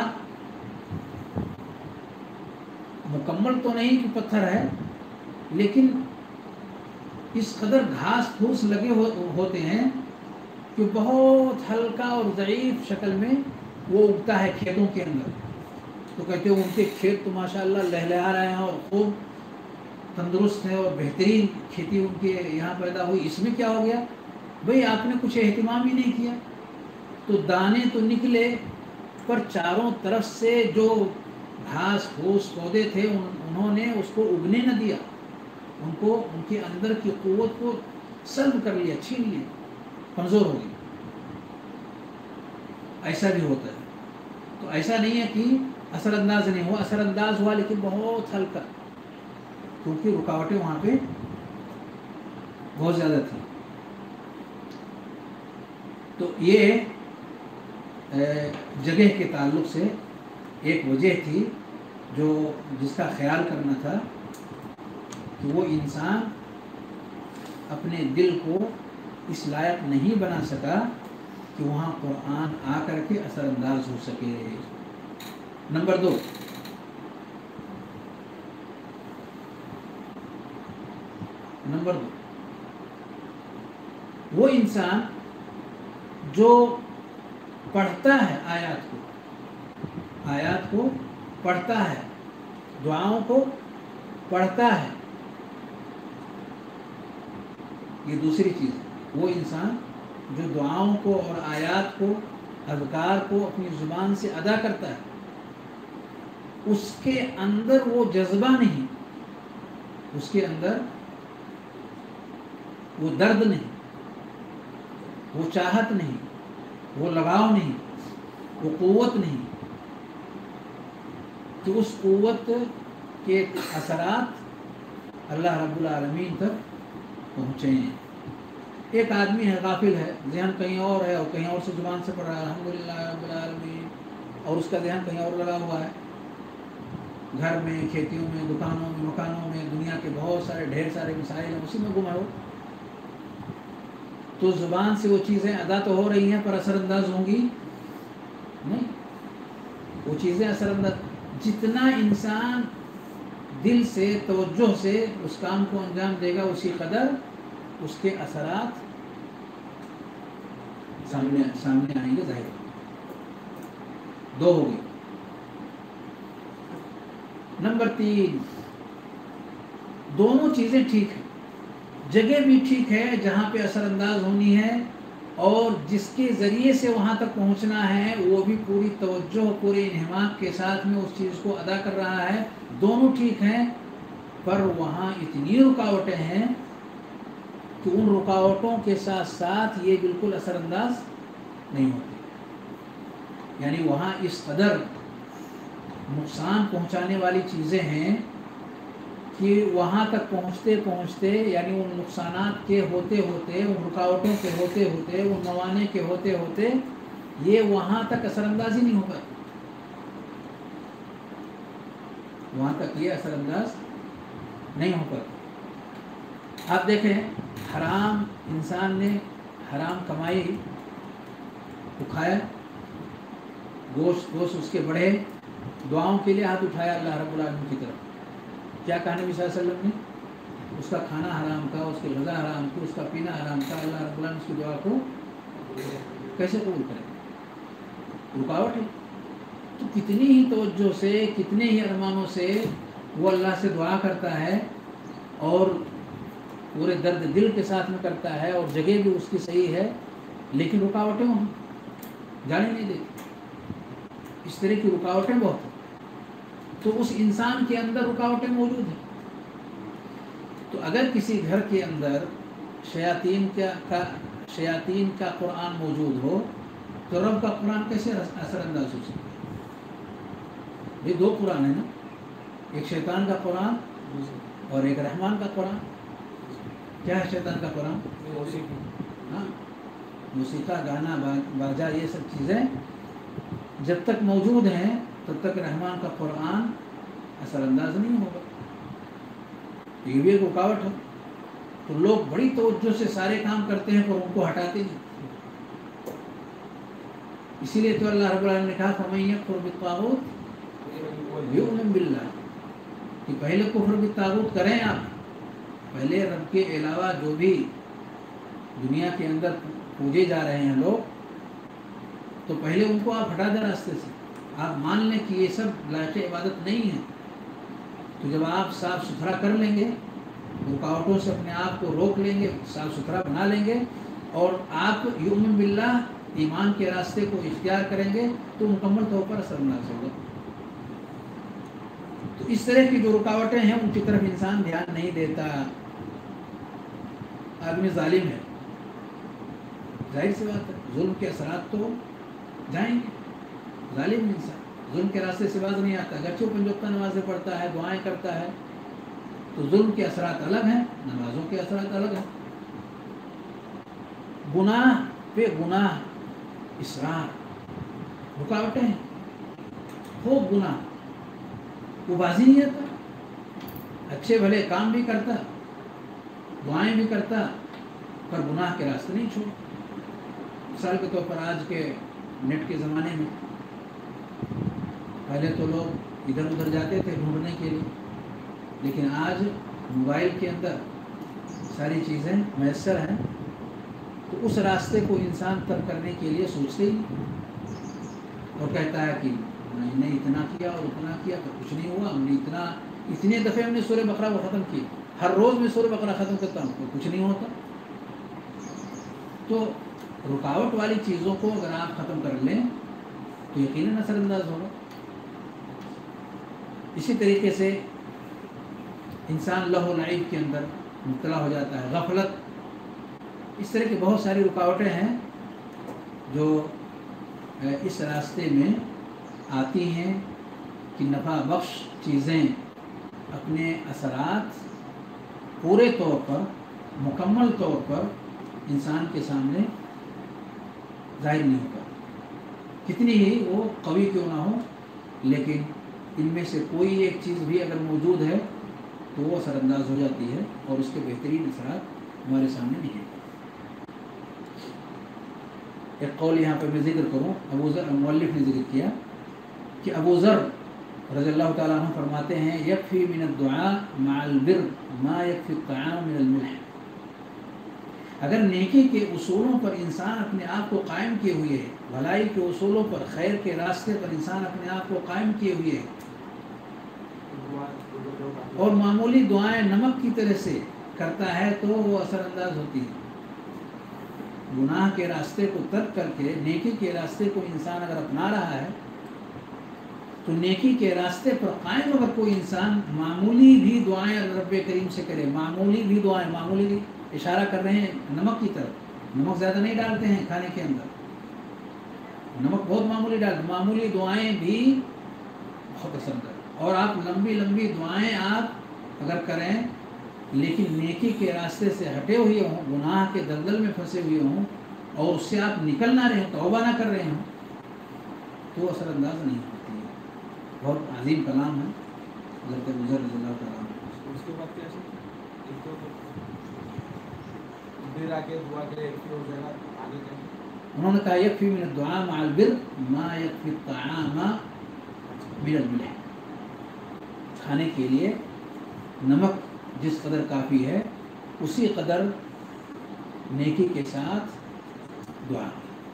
مکمل تو نہیں کہ پتھر ہے، لیکن اس قدر گھاس پھوس لگے ہوتے ہیں کہ بہت ہلکا اور ضعیف شکل میں وہ اگتا ہے کھیتوں کے اندر. تو کہتے ہیں ان کے کھیت تو ماشاءاللہ لہلہا رہے ہیں اور خوب تندرست ہیں اور بہترین کھیتی ان کے یہاں پیدا ہوئی. اس میں کیا ہو گیا؟ بھئی آپ نے کچھ اہتمام ہی نہیں کیا. تو دانے تو نکلے پر چاروں طرف سے جو گھاس پھوس پودے تھے انہوں نے اس کو اگنے نہ دیا. ان کو ان کے اندر کی قوت کو سلب کر لیا، چھین لیا، کمزور ہو گئی. ایسا بھی ہوتا ہے. تو ایسا نہیں ہے کہ اثر انداز نہیں ہوا، اثر انداز ہوا لیکن بہت ہلکا، کیونکہ رکاوٹیں وہاں پہ بہت زیادہ تھیں. تو یہ جگہ کے تعلق سے ایک وجہ تھی جو جس کا خیال کرنا تھا کہ وہ انسان اپنے دل کو اس لائق نہیں بنا سکا کہ وہاں قرآن آ کر کے اثر انداز ہو سکے. نمبر دو، نمبر دو وہ انسان جو پڑھتا ہے آیات کو آیات کو پڑھتا ہے، دعاؤں کو پڑھتا ہے. یہ دوسری چیز ہے. وہ انسان جو دعاؤں کو اور آیات کو، اذکار کو اپنی زبان سے ادا کرتا ہے، اس کے اندر وہ جذبہ نہیں، اس کے اندر وہ درد نہیں، وہ چاہت نہیں، وہ لگاؤ نہیں، وہ قوت نہیں کہ اس قوت کے اثرات اللہ رب العالمین تک پہنچیں. ایک آدمی ہے غافل ہے، ذہن کہیں اور ہے اور کہیں اور سے زبان سے پڑھ رہا ہے الحمدللہ رب العالمین، اور اس کا ذہن کہیں اور لگا ہوا ہے، گھر میں، کھیتیوں میں، دکانوں میں، مکانوں میں، دنیا کے بہت سارے ڈھیر سارے مسائل ہیں، اسی میں گم ہے وہ. تو زبان سے وہ چیزیں ادا تو ہو رہی ہیں پر اثر انداز ہوں گی نہیں. وہ چیزیں اثر انداز، جتنا انسان دل سے توجہ سے اس کام کو انجام دے گا اسی قدر اس کے اثرات سامنے سامنے آئیں گے. ظاہر دو ہو گئی. نمبر تین، دونوں چیزیں ٹھیک ہیں. جگہ بھی ٹھیک ہے جہاں پہ اثر انداز ہونی ہے، اور جس کے ذریعے سے وہاں تک پہنچنا ہے وہ بھی پوری توجہ، پورے انہماک کے ساتھ میں اس چیز کو ادا کر رہا ہے. دونوں ٹھیک ہیں، پر وہاں اتنی رکاوٹیں ہیں کہ ان رکاوٹوں کے ساتھ ساتھ یہ بالکل اثر انداز نہیں ہوتے. یعنی وہاں اس قدر نقصان پہنچانے والی چیزیں ہیں کہ وہاں تک پہنچتے پہنچتے یعنی ان نقصانات کے ہوتے ہوتے، ان رکاوٹوں کے ہوتے ہوتے، ان موانع کے ہوتے ہوتے یہ وہاں تک اثر انداز ہی نہیں ہو پاتی، وہاں تک یہ اثر انداز نہیں ہو پاتی۔ آپ دیکھیں حرام انسان نے حرام کمائی کو کھایا، گوشت گوشت اس کے بڑھے، دعاؤں کے لیے ہاتھ اٹھایا اللہ رب العالمین کی طرف، کیا کہا نبی صلی اللہ علیہ وسلم نے؟ اس کا کھانا حرام تھا، اس کی غذا حرام تھی، اس کا پینا حرام تھا، اللہ رب العالمین اس کی دعا کو کیسے قبول کرے؟ رکاوٹ ہے۔ تو کتنی ہی توجہ سے، کتنے ہی ارمانوں سے وہ اللہ سے دعا کرتا ہے اور پورے درد دل کے ساتھ میں کرتا ہے، اور جگہ بھی اس کی صحیح ہے، لیکن رکاوٹیں وہاں جانے نہیں دیتی۔ اس طرح کی رکاوٹیں بہت ہیں، تو اس انسان کے اندر رکاوٹیں موجود ہیں۔ تو اگر کسی گھر کے اندر شیاطین کا کا شیاطین کا قرآن موجود ہو تو رب کا قرآن کیسے اثر انداز ہو سکتا ہے؟ یہ دو قرآن ہیں نا، ایک شیطان کا قرآن اور ایک رحمان کا قرآن۔ کیا ہے شیطان کا قرآن؟ ہاں، موسیقی، گانا باجا، یہ سب چیزیں جب تک موجود ہیں تب تک رحمان کا قرآن اثر انداز نہیں ہوگا، یہ بھی ایک رکاوٹ ہے۔ تو لوگ بڑی توجہ سے سارے کام کرتے ہیں پر ان کو ہٹاتے نہیں۔ اسی لیے تو اللہ رب العالمین نے کہا فَمَن يَكْفُرْ بِالطَّاغُوتِ يُؤْمِن بِاللَّهِ، کہ پہلے کفر بالطاغوت کریں آپ، پہلے رب کے علاوہ جو بھی دنیا کے اندر پوجے جا رہے ہیں لوگ، تو پہلے ان کو آپ ہٹا دیں راستے سے، آپ مان لیں کہ یہ سب لائق عبادت نہیں ہے۔ تو جب آپ صاف ستھرا کر لیں گے، رکاوٹوں سے اپنے آپ کو روک لیں گے، صاف ستھرا بنا لیں گے، اور آپ یؤمن باللہ ایمان کے راستے کو اختیار کریں گے، تو مکمل طور پر اثر انداز ہوگا۔ تو اس طرح کی جو رکاوٹیں ہیں ان کی طرف انسان دھیان نہیں دیتا۔ آدمی ظالم ہے، ظاہر سی بات ہے ظلم کے اثرات تو جائیں گے۔ ظالم انسان ظلم کے راستے سے باز نہیں آتا، اگرچہ پنجوکتا نمازیں پڑھتا ہے، دعائیں کرتا ہے، تو ظلم کے اثرات الگ ہیں، نمازوں کے اثرات الگ ہیں۔ گناہ پہ گناہ، اصرار، رکاوٹیں ہیں۔ خوب گناہ، وہ بازی نہیں آتا، اچھے بھلے کام بھی کرتا، دعائیں بھی کرتا، پر گناہ کے راستے نہیں چھوڑ۔ مثال کے طور پر آج کے نیٹ کے زمانے میں پہلے تو لوگ ادھر ادھر جاتے تھے ڈھونڈنے کے لیے، لیکن آج موبائل کے اندر ساری چیزیں میسر ہیں، تو اس راستے کو انسان ترک کرنے کے لیے سوچتے ہی اور کہتا ہے کہ میں نے اتنا کیا اور اتنا کیا تو کچھ نہیں ہوا، ہم نے اتنا اتنے دفعے ہم نے سورہ بقرہ کو ختم کی، ہر روز میں سورہ بقرہ ختم کرتا ہوں تو کچھ نہیں ہوتا۔ تو رکاوٹ والی چیزوں کو اگر آپ ختم کر لیں تو یقیناً اثر انداز ہوگا۔ اسی طریقے سے انسان لہو و لعب کے اندر مبتلا ہو جاتا ہے، غفلت، اس طرح کی بہت ساری رکاوٹیں ہیں جو اس راستے میں آتی ہیں کہ نفع بخش چیزیں اپنے اثرات پورے طور پر، مکمل طور پر انسان کے سامنے ظاہر نہیں ہوتا، کتنی ہی وہ قوی کیوں نہ ہو، لیکن ان میں سے کوئی ایک چیز بھی اگر موجود ہے تو وہ اثر انداز ہو جاتی ہے اور اس کے بہترین اثرات ہمارے سامنے نہیں ہیں۔ ایک قول یہاں پہ میں ذکر کروں، ابو ذر مؤلف نے ذکر کیا کہ ابو ذر رضی اللہ تعالیٰ عنہ فرماتے ہیں یکفی من الدعاء مع البر ما یکفی الطعام من الملح، اگر نیکی کے اصولوں پر انسان اپنے آپ کو قائم کیے ہوئے ہے، بھلائی کے اصولوں پر، خیر کے راستے پر انسان اپنے آپ کو قائم کیے ہوئے ہے، اور معمولی دعائیں نمک کی طرح سے کرتا ہے تو وہ اثر انداز ہوتی ہے۔ گناہ کے راستے کو ترک کر کے نیکی کے راستے کو انسان اگر اپنا رہا ہے تو نیکی کے راستے پر قائم اگر کوئی انسان معمولی بھی دعائیں رب کریم سے کرے، معمولی بھی دعائیں، معمولی بھی اشارہ کر رہے ہیں نمک کی طرف، نمک زیادہ نہیں ڈالتے ہیں کھانے کے اندر، نمک بہت معمولی ڈالتے، معمولی دعائیں بھی بہت اثر کریں، اور آپ لمبی لمبی دعائیں آپ اگر کریں لیکن نیکی کے راستے سے ہٹے ہوئے ہوں، گناہ کے دلدل میں پھنسے ہوئے ہوں اور اس سے آپ نکل نہ رہے ہوں، توبہ نہ کر رہے ہوں، تو اثر انداز نہیں ہوتی ہے۔ بہت عظیم کلام ہے حضرت ابو ذر رضی اللہ تعالیٰ عنہ۔ اس کے بعد کیا ہے؟ پھر آگے دعا کرے ہو جائے گا آگے کیا؟ انہوں نے کہا یکفی من الدعاء مع البر ما یکفی الطعام من الملح، کھانے کے لیے نمک جس قدر کافی ہے اسی قدر نیکی کے ساتھ دعا۔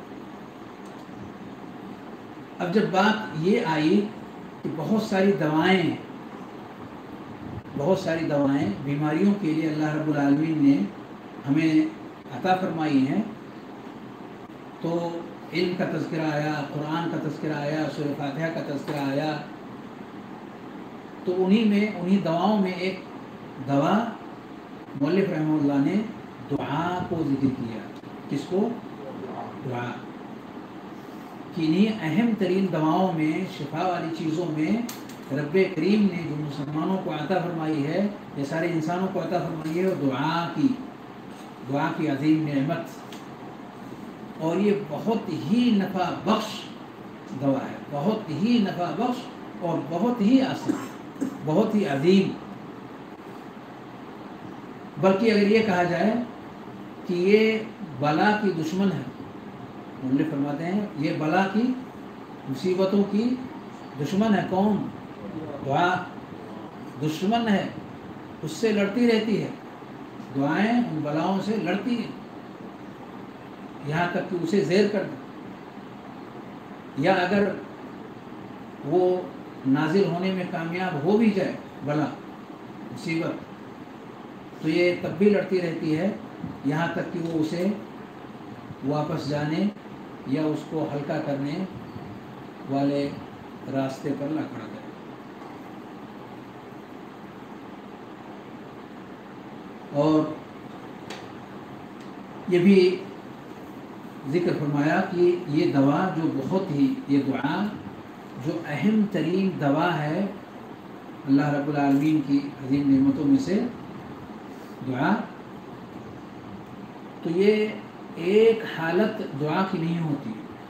اب جب بات یہ آئی کہ بہت ساری دوائیں بہت ساری دوائیں بیماریوں کے لیے اللہ رب العالمین نے ہمیں عطا فرمائی ہیں، تو علم کا تذکرہ آیا، قرآن کا تذکرہ آیا، سورہ فاتحہ کا تذکرہ آیا، تو انہی میں انہی دواؤں میں ایک دوا مؤلف رحمہ اللہ نے دعا کو ذکر کیا۔ کس کو؟ دعا۔ کنہیں اہم ترین دواؤں میں، شفا والی چیزوں میں رب کریم نے جو مسلمانوں کو عطا فرمائی ہے یا سارے انسانوں کو عطا فرمائی ہے وہ دعا کی دعا کی عظیم نعمت، اور یہ بہت ہی نفع بخش دوا ہے، بہت ہی نفع بخش اور بہت ہی آسان، بہت ہی عظیم۔ بلکہ اگر یہ کہا جائے کہ یہ بلا کی دشمن ہے، مولوی فرماتے ہیں یہ بلا کی، مصیبتوں کی دشمن ہے۔ کون؟ دعا دشمن ہے، اس سے لڑتی رہتی ہے، دعائیں ان بلاؤں سے لڑتی ہیں یہاں تک کہ اسے زیر کر دیں، یا اگر وہ نازل ہونے میں کامیاب ہو بھی جائے بلا مصیبت تو یہ تب بھی لڑتی رہتی ہے یہاں تک کہ وہ اسے واپس جانے یا اس کو ہلکا کرنے والے راستے پر لا کھڑا کرے۔ اور یہ بھی ذکر فرمایا کہ یہ دوا جو بہت ہی، یہ دعا جو اہم ترین دوا ہے اللہ رب العالمین کی عظیم نعمتوں میں سے دعا، تو یہ ایک حالت دعا کی نہیں ہوتی،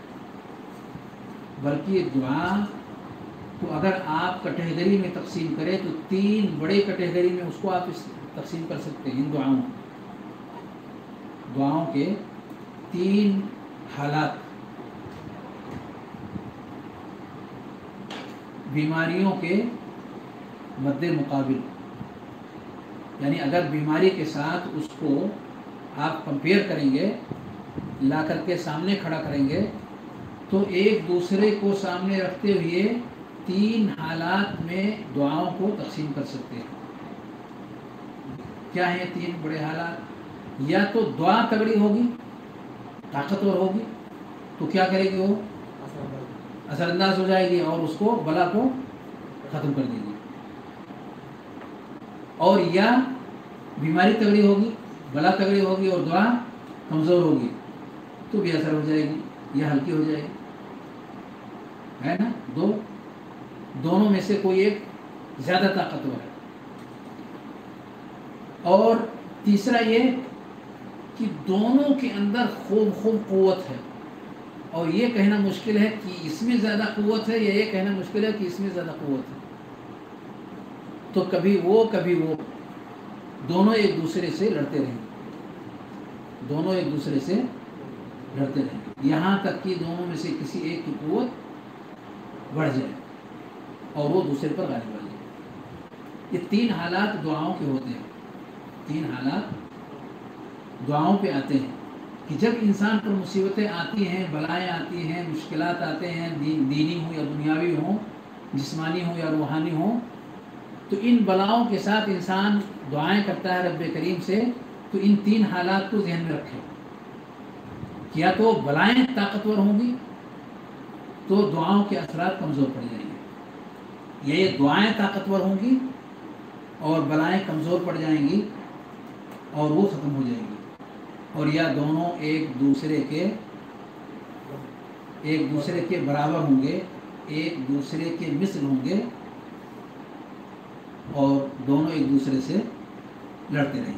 بلکہ یہ دعا کو اگر آپ کیٹیگری میں تقسیم کریں تو تین بڑے کیٹیگری میں اس کو آپ تقسیم کر سکتے ہیں۔ ان دعاؤں دعاؤں کے تین حالات، بیماریوں کے مد مقابل، یعنی اگر بیماری کے ساتھ اس کو آپ کمپیئر کریں گے، لا کر کے سامنے کھڑا کریں گے، تو ایک دوسرے کو سامنے رکھتے ہوئے تین حالات میں دعاؤں کو تقسیم کر سکتے ہیں۔ کیا ہیں تین بڑے حالات؟ یا تو دعا تگڑی ہوگی، طاقتور ہوگی، تو کیا کرے گی؟ وہ اثر انداز ہو جائے گی اور اس کو بلا کو ختم کر دے گی۔ اور یا بیماری تگڑی ہوگی، بلا تگڑی ہوگی اور دعا کمزور ہوگی تو بھی اثر ہو جائے گی یا ہلکی ہو جائے گی، ہے نا؟ دو دونوں میں سے کوئی ایک زیادہ طاقتور ہے۔ اور تیسرا یہ کہ دونوں کے اندر خوب خوب قوت ہے، اور یہ کہنا مشکل ہے کہ اس میں زیادہ قوت ہے یا یہ کہنا مشکل ہے کہ اس میں زیادہ قوت ہے، تو کبھی وہ کبھی وہ دونوں ایک دوسرے سے لڑتے رہیں گے، دونوں ایک دوسرے سے لڑتے رہیں گے یہاں تک کہ دونوں میں سے کسی ایک کی قوت بڑھ جائے اور وہ دوسرے پر غالب آ جائے۔ یہ تین حالات دعاؤں کے ہوتے ہیں، تین حالات دعاؤں پہ آتے ہیں کہ جب انسان پر مصیبتیں آتی ہیں، بلائیں آتی ہیں، مشکلات آتے ہیں، دین دینی ہوں یا دنیاوی ہوں، جسمانی ہوں یا روحانی ہوں، تو ان بلاؤں کے ساتھ انسان دعائیں کرتا ہے رب کریم سے، تو ان تین حالات کو ذہن میں رکھے، یا تو بلائیں طاقتور ہوں گی تو دعاؤں کے اثرات کمزور پڑ جائیں گے، یا یہ دعائیں طاقتور ہوں گی اور بلائیں کمزور پڑ جائیں گی اور وہ ختم ہو جائیں گی، اور یا دونوں ایک دوسرے کے ایک دوسرے کے برابر ہوں گے، ایک دوسرے کے مثل ہوں گے، اور دونوں ایک دوسرے سے لڑتے رہیں۔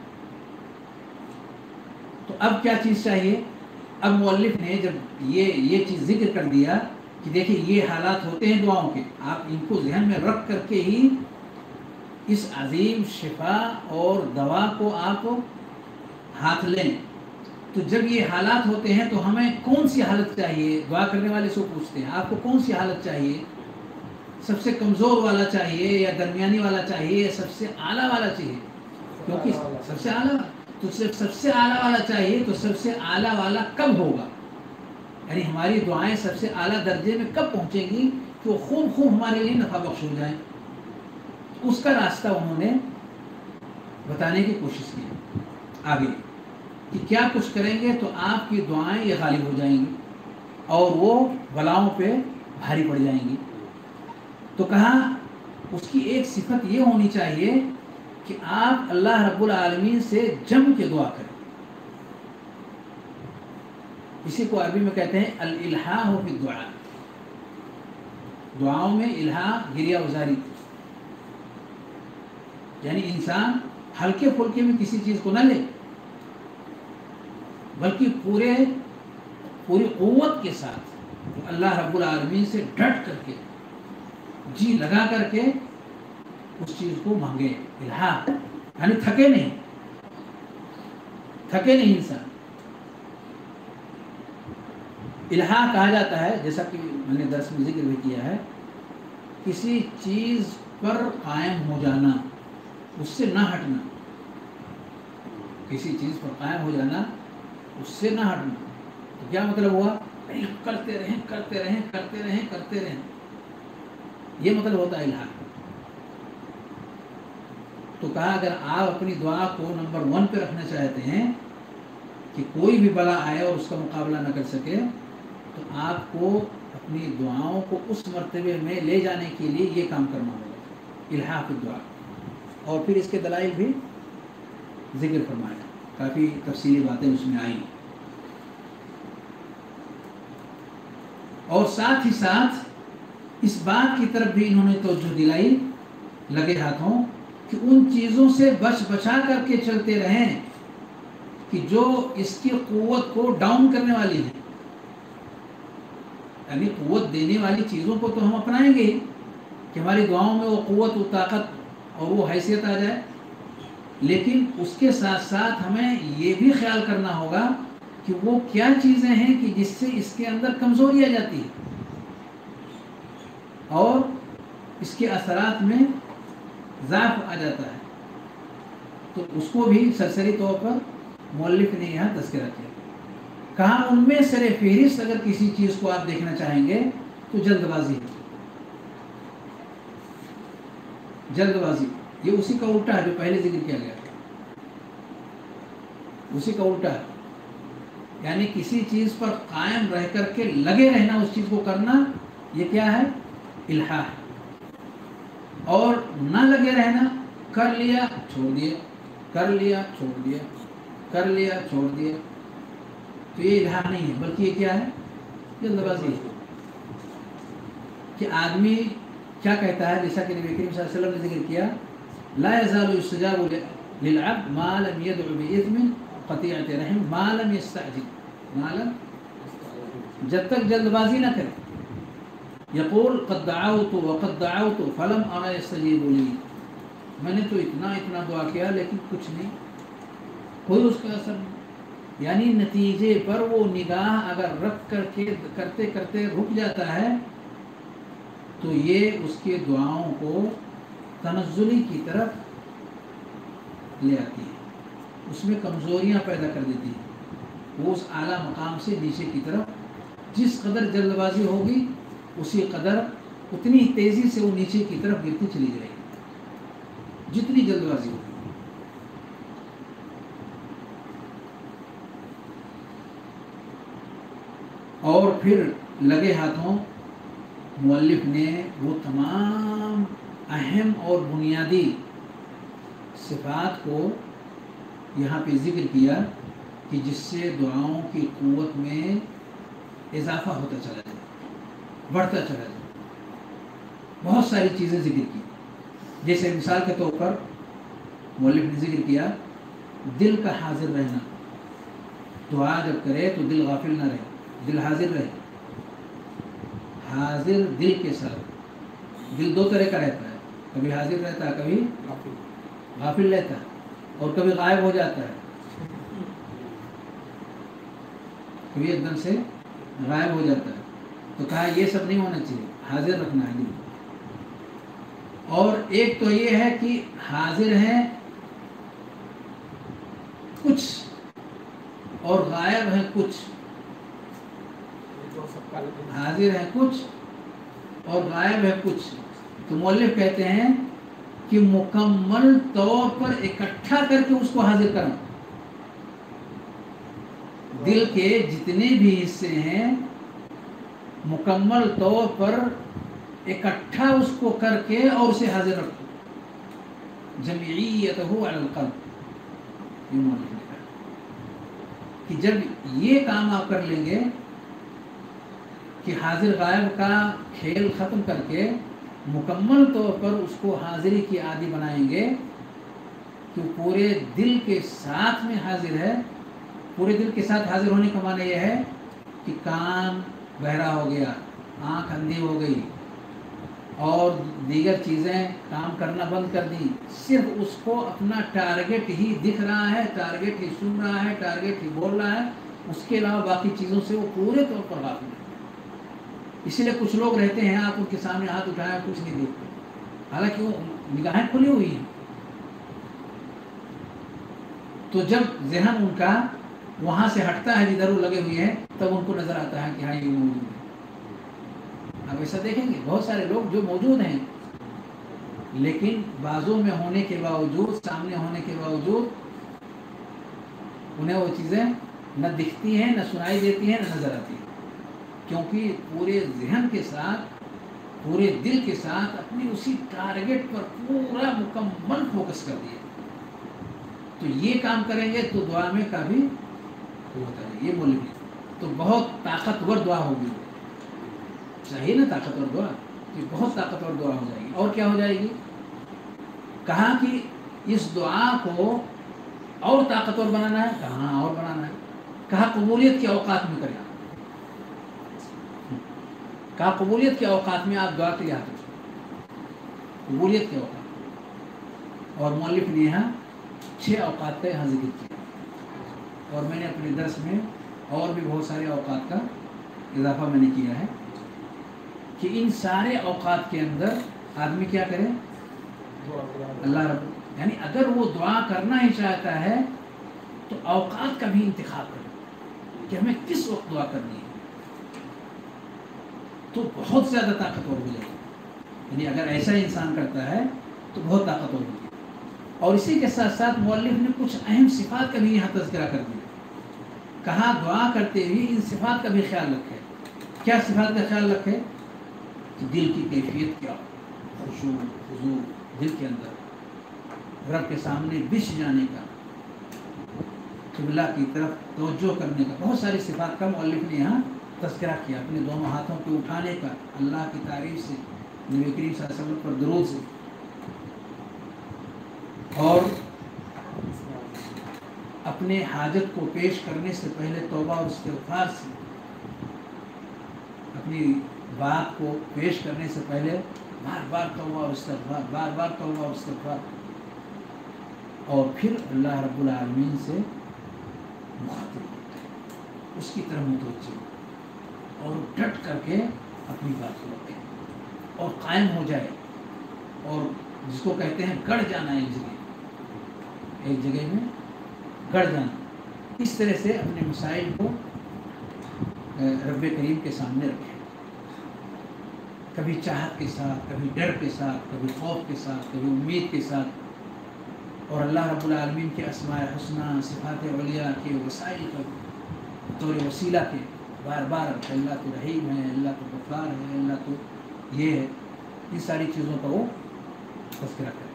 تو اب کیا چیز چاہیے؟ اب مؤلف نے جب یہ یہ چیز ذکر کر دیا کہ دیکھیں یہ حالات ہوتے ہیں دعاؤں کے، آپ ان کو ذہن میں رکھ کر کے ہی اس عظیم شفا اور دوا کو آپ ہاتھ لیں۔ تو جب یہ حالات ہوتے ہیں تو ہمیں کون سی حالت چاہیے؟ دعا کرنے والے سے پوچھتے ہیں آپ کو کون سی حالت چاہیے؟ سب سے کمزور والا چاہیے یا درمیانی والا چاہیے یا سب سے اعلیٰ والا چاہیے؟ کیونکہ سب سے اعلیٰ، تو صرف سب سے اعلیٰ والا چاہیے، تو سب سے اعلیٰ والا کب ہوگا؟ یعنی ہماری دعائیں سب سے اعلیٰ درجے میں کب پہنچیں گی کہ وہ خوب خوب ہمارے لیے نفع بخش ہو جائیں؟ اس کا راستہ انہوں نے بتانے کی کوشش کی آگے کہ کیا کچھ کریں گے تو آپ کی دعائیں یہ غالب ہو جائیں گی اور وہ بلاؤں پہ بھاری پڑ جائیں گی۔ تو کہا اس کی ایک صفت یہ ہونی چاہیے کہ آپ اللہ رب العالمین سے جم کے دعا کریں۔ اسی کو عربی میں کہتے ہیں الالحاح فی الدعاء، دعاؤں میں الحاح گریہ وزاری، یعنی انسان ہلکے پھلکے میں کسی چیز کو نہ لے بلکہ پورے پوری قوت کے ساتھ اللہ رب العالمین سے ڈٹ کر کے جی لگا کر کے اس چیز کو مانگے۔ الحاح یعنی تھکے نہیں، تھکے نہیں انسان۔ الحاح کہا جاتا ہے، جیسا کہ میں نے درس میں ذکر بھی کیا ہے، کسی چیز پر قائم ہو جانا، اس سے نہ ہٹنا، کسی چیز پر قائم ہو جانا اس سے نہ ہٹنا۔ تو کیا مطلب ہوا؟ کرتے رہیں کرتے رہیں کرتے رہیں کرتے رہیں، یہ مطلب ہوتا ہے الحاح۔ تو کہا اگر آپ اپنی دعا کو نمبر ون پہ رکھنا چاہتے ہیں کہ کوئی بھی بلا آئے اور اس کا مقابلہ نہ کر سکے، تو آپ کو اپنی دعاؤں کو اس مرتبے میں لے جانے کے لیے یہ کام کرنا ہوگا، الحاح فی الدعاء۔ اور پھر اس کے دلائل بھی ذکر فرمایا، کافی تفصیلی باتیں اس میں آئیں، اور ساتھ ہی ساتھ اس بات کی طرف بھی انہوں نے توجہ دلائی لگے ہاتھوں کہ ان چیزوں سے بچ بچا کر کے چلتے رہیں کہ جو اس کی قوت کو ڈاؤن کرنے والی ہے۔ یعنی قوت دینے والی چیزوں کو تو ہم اپنائیں گے کہ ہماری دعاؤں میں وہ قوت و طاقت اور وہ حیثیت آ جائے، لیکن اس کے ساتھ ساتھ ہمیں یہ بھی خیال کرنا ہوگا کہ وہ کیا چیزیں ہیں کہ جس سے اس کے اندر کمزوری آ جاتی ہے اور اس کے اثرات میں ضعف آ جاتا ہے۔ تو اس کو بھی سرسری طور پر مؤلف نے یہاں تذکرہ کیا۔ کہا ان میں سر فہرست اگر کسی چیز کو آپ دیکھنا چاہیں گے تو جلد بازی ہے۔ جلد بازی یہ اسی کا الٹا ہے جو پہلے ذکر کیا گیا تھا، اسی کا الٹا ہے۔ یعنی کسی چیز پر قائم رہ کر کے لگے رہنا، اس چیز کو کرنا، یہ کیا ہے؟ الحاح۔ اور نہ لگے رہنا، کر لیا چھوڑ دیا، کر لیا چھوڑ دیا، کر لیا چھوڑ دیا، تو یہ الحاح نہیں ہے، بلکہ یہ کیا ہے؟ جلد بازی ہے۔ کہ آدمی کیا کہتا ہے، جیسا کہ نبی کریم صلی اللہ علیہ وسلم نے ذکر کیا، لا يزال يستجاب للعبد ما لم يدع بإثم قطيعة رحم ما لم يستعجل، ما لم جب تک جلد بازی نہ کرے۔ یقول قد دعوت وقد دعوت فلم ارى يستجيب لي، میں نے تو اتنا اتنا دعا کیا لیکن کچھ نہیں، کوئی اس کا اثر نہیں۔ یعنی نتیجے پر وہ نگاہ اگر رکھ کر کے کرتے کرتے رک جاتا ہے تو یہ اس کے دعاؤں کو تنزلی کی طرف لے آتی ہے، اس میں کمزوریاں پیدا کر دیتی ہے۔ وہ اس اعلیٰ مقام سے نیچے کی طرف جس قدر جلد بازی ہوگی اسی قدر اتنی تیزی سے وہ نیچے کی طرف گرتی چلی جائے گی، جتنی جلد بازی ہوگی۔ اور پھر لگے ہاتھوں مؤلف نے وہ تمام اہم اور بنیادی صفات کو یہاں پہ ذکر کیا کہ جس سے دعاؤں کی قوت میں اضافہ ہوتا چلا جائے، بڑھتا چلا جائے۔ بہت ساری چیزیں ذکر کی، جیسے مثال کے طور پر مؤلف نے ذکر کیا دل کا حاضر رہنا، دعا جب کرے تو دل غافل نہ رہے، دل حاضر رہے. حاضر دل کے ساتھ، دل دو طرح کا رہتا ہے، کبھی حاضر رہتا ہے، کبھی غافل رہتا ہے، اور کبھی غائب ہو جاتا ہے، کبھی ایک دم سے غائب ہو جاتا ہے. تو کہا یہ سب نہیں ہونا چاہیے، حاضر رکھنا ہے دل. اور ایک تو یہ ہے کہ حاضر ہے کچھ اور غائب ہے کچھ، حاضر ہے کچھ اور غائب ہے کچھ. تو مؤلف کہتے ہیں کہ مکمل طور پر اکٹھا کر کے اس کو حاضر کرنا. دل کے جتنے بھی حصے ہیں مکمل طور پر اکٹھا اس کو کر کے اور اسے حاضر رکھو. جمعیتہ علی القلب، یہ مؤلف نے کہا کہ جب یہ کام آپ کر لیں گے کہ حاضر غائب کا کھیل ختم کر کے مکمل طور پر اس کو حاضری کی عادی بنائیں گے کہ پورے دل کے ساتھ میں حاضر ہے. پورے دل کے ساتھ حاضر ہونے کا معنی یہ ہے کہ کان بہرا ہو گیا، آنکھ اندھی ہو گئی اور دیگر چیزیں کام کرنا بند کر دی، صرف اس کو اپنا ٹارگٹ ہی دکھ رہا ہے، ٹارگٹ ہی سن رہا ہے، ٹارگٹ ہی بول رہا ہے، اس کے علاوہ باقی چیزوں سے وہ پورے طور پر غافل ہے. اسی لیے کچھ لوگ رہتے ہیں آپ ان کے سامنے ہاتھ اٹھایا کچھ نہیں دیکھتے، حالانکہ وہ نگاہیں کھلی ہوئی ہیں. تو جب ذہن ان کا وہاں سے ہٹتا ہے جدھر وہ لگے ہوئے ہیں تب ان کو نظر آتا ہے کہ ہاں یہ موجود ہے. آپ ایسا دیکھیں گے بہت سارے لوگ جو موجود ہیں لیکن بازوں میں ہونے کے باوجود، سامنے ہونے کے باوجود انہیں وہ چیزیں نہ دکھتی ہیں، نہ سنائی دیتی ہیں، نہ نظر آتی ہیں، کیونکہ پورے ذہن کے ساتھ، پورے دل کے ساتھ اپنی اسی ٹارگٹ پر پورا مکمل فوکس کر دیا. تو یہ کام کریں گے تو دعا میں کافی ہوتا ہے. یہ بولیں گے تو بہت طاقتور دعا ہوگی. چاہیے نا طاقتور دعا، تو بہت طاقتور دعا ہو جائے گی. اور کیا ہو جائے گی؟ کہا کہ اس دعا کو اور طاقتور بنانا ہے، کہاں اور بنانا ہے. کہا قبولیت کے اوقات میں کریں. کہا قبولیت کے اوقات میں آپ دعا کے یاد رکھیں، قبولیت کے اوقات. اور مؤلف نے یہاں چھ اوقات کا یہاں ذکر کیا، اور میں نے اپنے درس میں اور بھی بہت سارے اوقات کا اضافہ میں نے کیا ہے کہ ان سارے اوقات کے اندر آدمی کیا کرے؟ اللہ رب، یعنی اگر وہ دعا کرنا ہی چاہتا ہے تو اوقات کا بھی انتخاب کرے کہ ہمیں کس وقت دعا کرنی ہے، تو بہت زیادہ طاقتور ہو جائے گی. یعنی اگر ایسا انسان کرتا ہے تو بہت طاقتور ہوگی. اور اسی کے ساتھ ساتھ مؤلف نے کچھ اہم صفات کا بھی یہاں تذکرہ کر دیا. کہا دعا کرتے ہوئے ان صفات کا بھی خیال رکھے. کیا صفات کا خیال رکھے؟ کہ دل کی کیفیت کیا، خشوع خضوع دل کے اندر، رب کے سامنے بچھ جانے کا، قبلہ کی طرف توجہ کرنے کا. بہت ساری صفات کا مؤلف نے یہاں تذکرہ کیا. اپنے دونوں ہاتھوں کو اٹھانے کا، اللہ کی تعریف سے، نبی کریم صلی اللہ علیہ وسلم پر درود سے، اور اپنے حاجت کو پیش کرنے سے پہلے توبہ اور استغفار سے، اپنی بات کو پیش کرنے سے پہلے بار بار توبہ اور استغفار، بار بار توبہ اور استغفار، اور پھر اللہ رب العالمین سے مخاطب ہوتا ہے، اس کی طرف متوجہ اور ڈٹ کر کے اپنی بات کو رکھے اور قائم ہو جائے، اور جس کو کہتے ہیں گڑ جانا، ایک جگہ ایک جگہ میں گڑ جانا. اس طرح سے اپنے مسائل کو رب کریم کے سامنے رکھیں، کبھی چاہت کے ساتھ، کبھی ڈر کے ساتھ، کبھی خوف کے ساتھ، کبھی امید کے ساتھ، اور اللہ رب العالمین کے اسماء الحسنہ، صفات علیہ کے وسائل کا طور وسیلہ کے بار بار اللہ تو رحیم ہے، اللہ تو غفار ہے، اللہ تو یہ ہے، ان ساری چیزوں کا وہ تذکرہ کرے.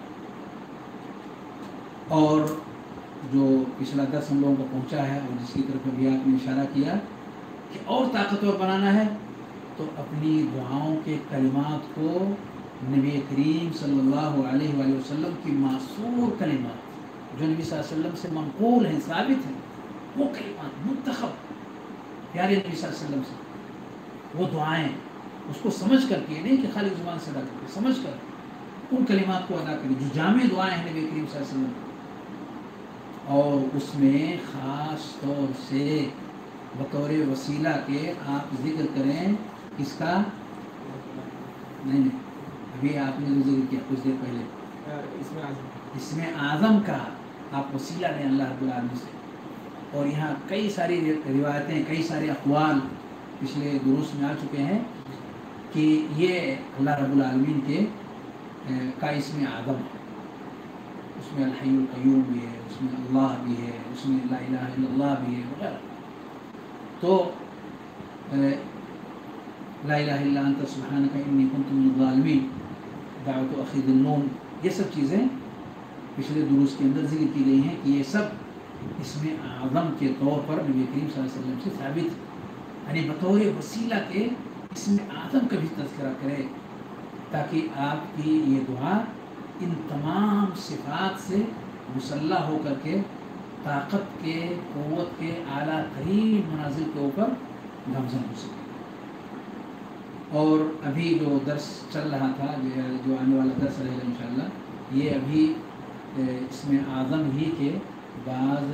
اور جو پچھلا درس ہم لوگوں کو پہنچا ہے اور جس کی طرف ابھی آپ نے اشارہ کیا کہ اور طاقتور بنانا ہے تو اپنی دعاؤں کے کلمات کو نبی کریم صلی اللہ علیہ وآلہ وسلم کی معصور کلمات جو نبی صلی اللہ علیہ وسلم سے منقول ہیں، ثابت ہیں، وہ کلمات منتخب پیارے نبی صلی اللہ علیہ وسلم سے، وہ دعائیں اس کو سمجھ کر کے، نہیں کہ خالی زبان سے ادا کر کے، سمجھ کر ان کلمات کو ادا کریں جو جامع دعائیں ہیں نبی کریم صلی اللہ علیہ وسلم، اور اس میں خاص طور سے بطور وسیلہ کے آپ ذکر کریں اس کا، نہیں نہیں ابھی آپ نے جو ذکر کیا کچھ دیر پہلے، اس میں آج اس میں اعظم کا آپ وسیلہ لیں اللہ رب العالمین سے. اور یہاں کئی ساری روایتیں، کئی سارے اقوال پچھلے دروس میں آ چکے ہیں کہ یہ اللہ رب العالمین کے کا اسم اعظم ہے. اس میں الحی القیوم بھی ہے، اس میں اللہ بھی ہے، اس میں لا الہ الا اللہ بھی ہے وغیرہ. تو لا الہ الا انت سبحانک انی کنت من الظالمین، دعوت اخی ذی النون، یہ سب چیزیں پچھلے دروس کے اندر ذکر کی گئی ہیں کہ یہ سب اس میں اعظم کے طور پر نبی کریم صلی اللہ علیہ وسلم سے ثابت ہے. یعنی بطور وسیلہ کے اس میں اعظم کا بھی تذکرہ کرے تاکہ آپ کی یہ دعا ان تمام صفات سے مسلح ہو کر کے طاقت کے، قوت کے اعلیٰ ترین منازل کے اوپر گامزن ہو سکے. اور ابھی جو درس چل رہا تھا، جو آنے والا درس رہے گا انشاءاللہ، یہ ابھی اس میں اعظم ہی کے بعض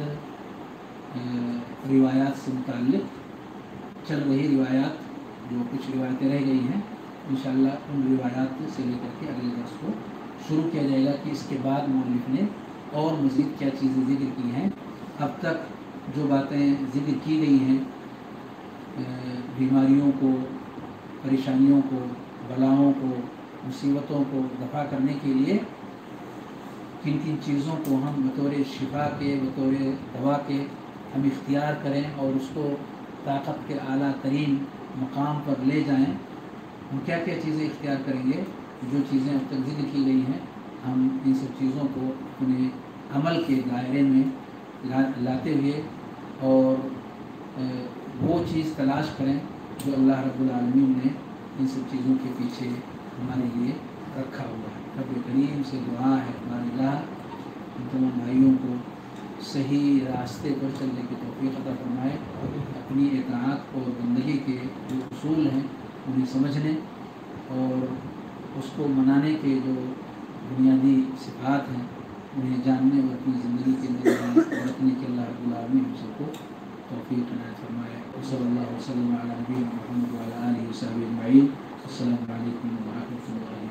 روایات سے متعلق چل رہی روایات، جو کچھ روایتیں رہ گئی ہیں انشاءاللہ ان روایات سے لے کر کے اگلے درس کو شروع کیا جائے گا کہ اس کے بعد مؤلف نے اور مزید کیا چیزیں ذکر کی ہیں. اب تک جو باتیں ذکر کی گئی ہیں بیماریوں کو، پریشانیوں کو، بلاؤں کو، مصیبتوں کو دفع کرنے کے لیے کن کن چیزوں کو ہم بطور شفا کے، بطور دوا کے ہم اختیار کریں اور اس کو طاقت کے اعلیٰ ترین مقام پر لے جائیں، ہم کیا کیا چیزیں اختیار کریں گے. جو چیزیں اب تک ذکر کی گئی ہیں ہم ان سب چیزوں کو اپنے عمل کے دائرے میں لاتے ہوئے اور وہ چیز تلاش کریں جو اللہ رب العالمین نے ان سب چیزوں کے پیچھے ہمارے لیے رکھا ہوا ہے. رب کریم سے دعا ہے ہمارے اللہ ان تمام بھائیوں کو صحیح راستے پر چلنے کی توفیق عطا فرمائے، اپنی اطاعت اور بندگی کے جو اصول ہیں انہیں سمجھنے اور اس کو منانے کے جو بنیادی صفات ہیں انہیں جاننے اور اپنی زندگی کے اندر برتنے کے اللہ رب العالمین ہم سب کو توفیق عنایت فرمائے. صلی اللہ وسلم علی نبینا محمد وعلی آلہ وصحبہ اجمعین. السلام علیکم ورحمۃ اللہ.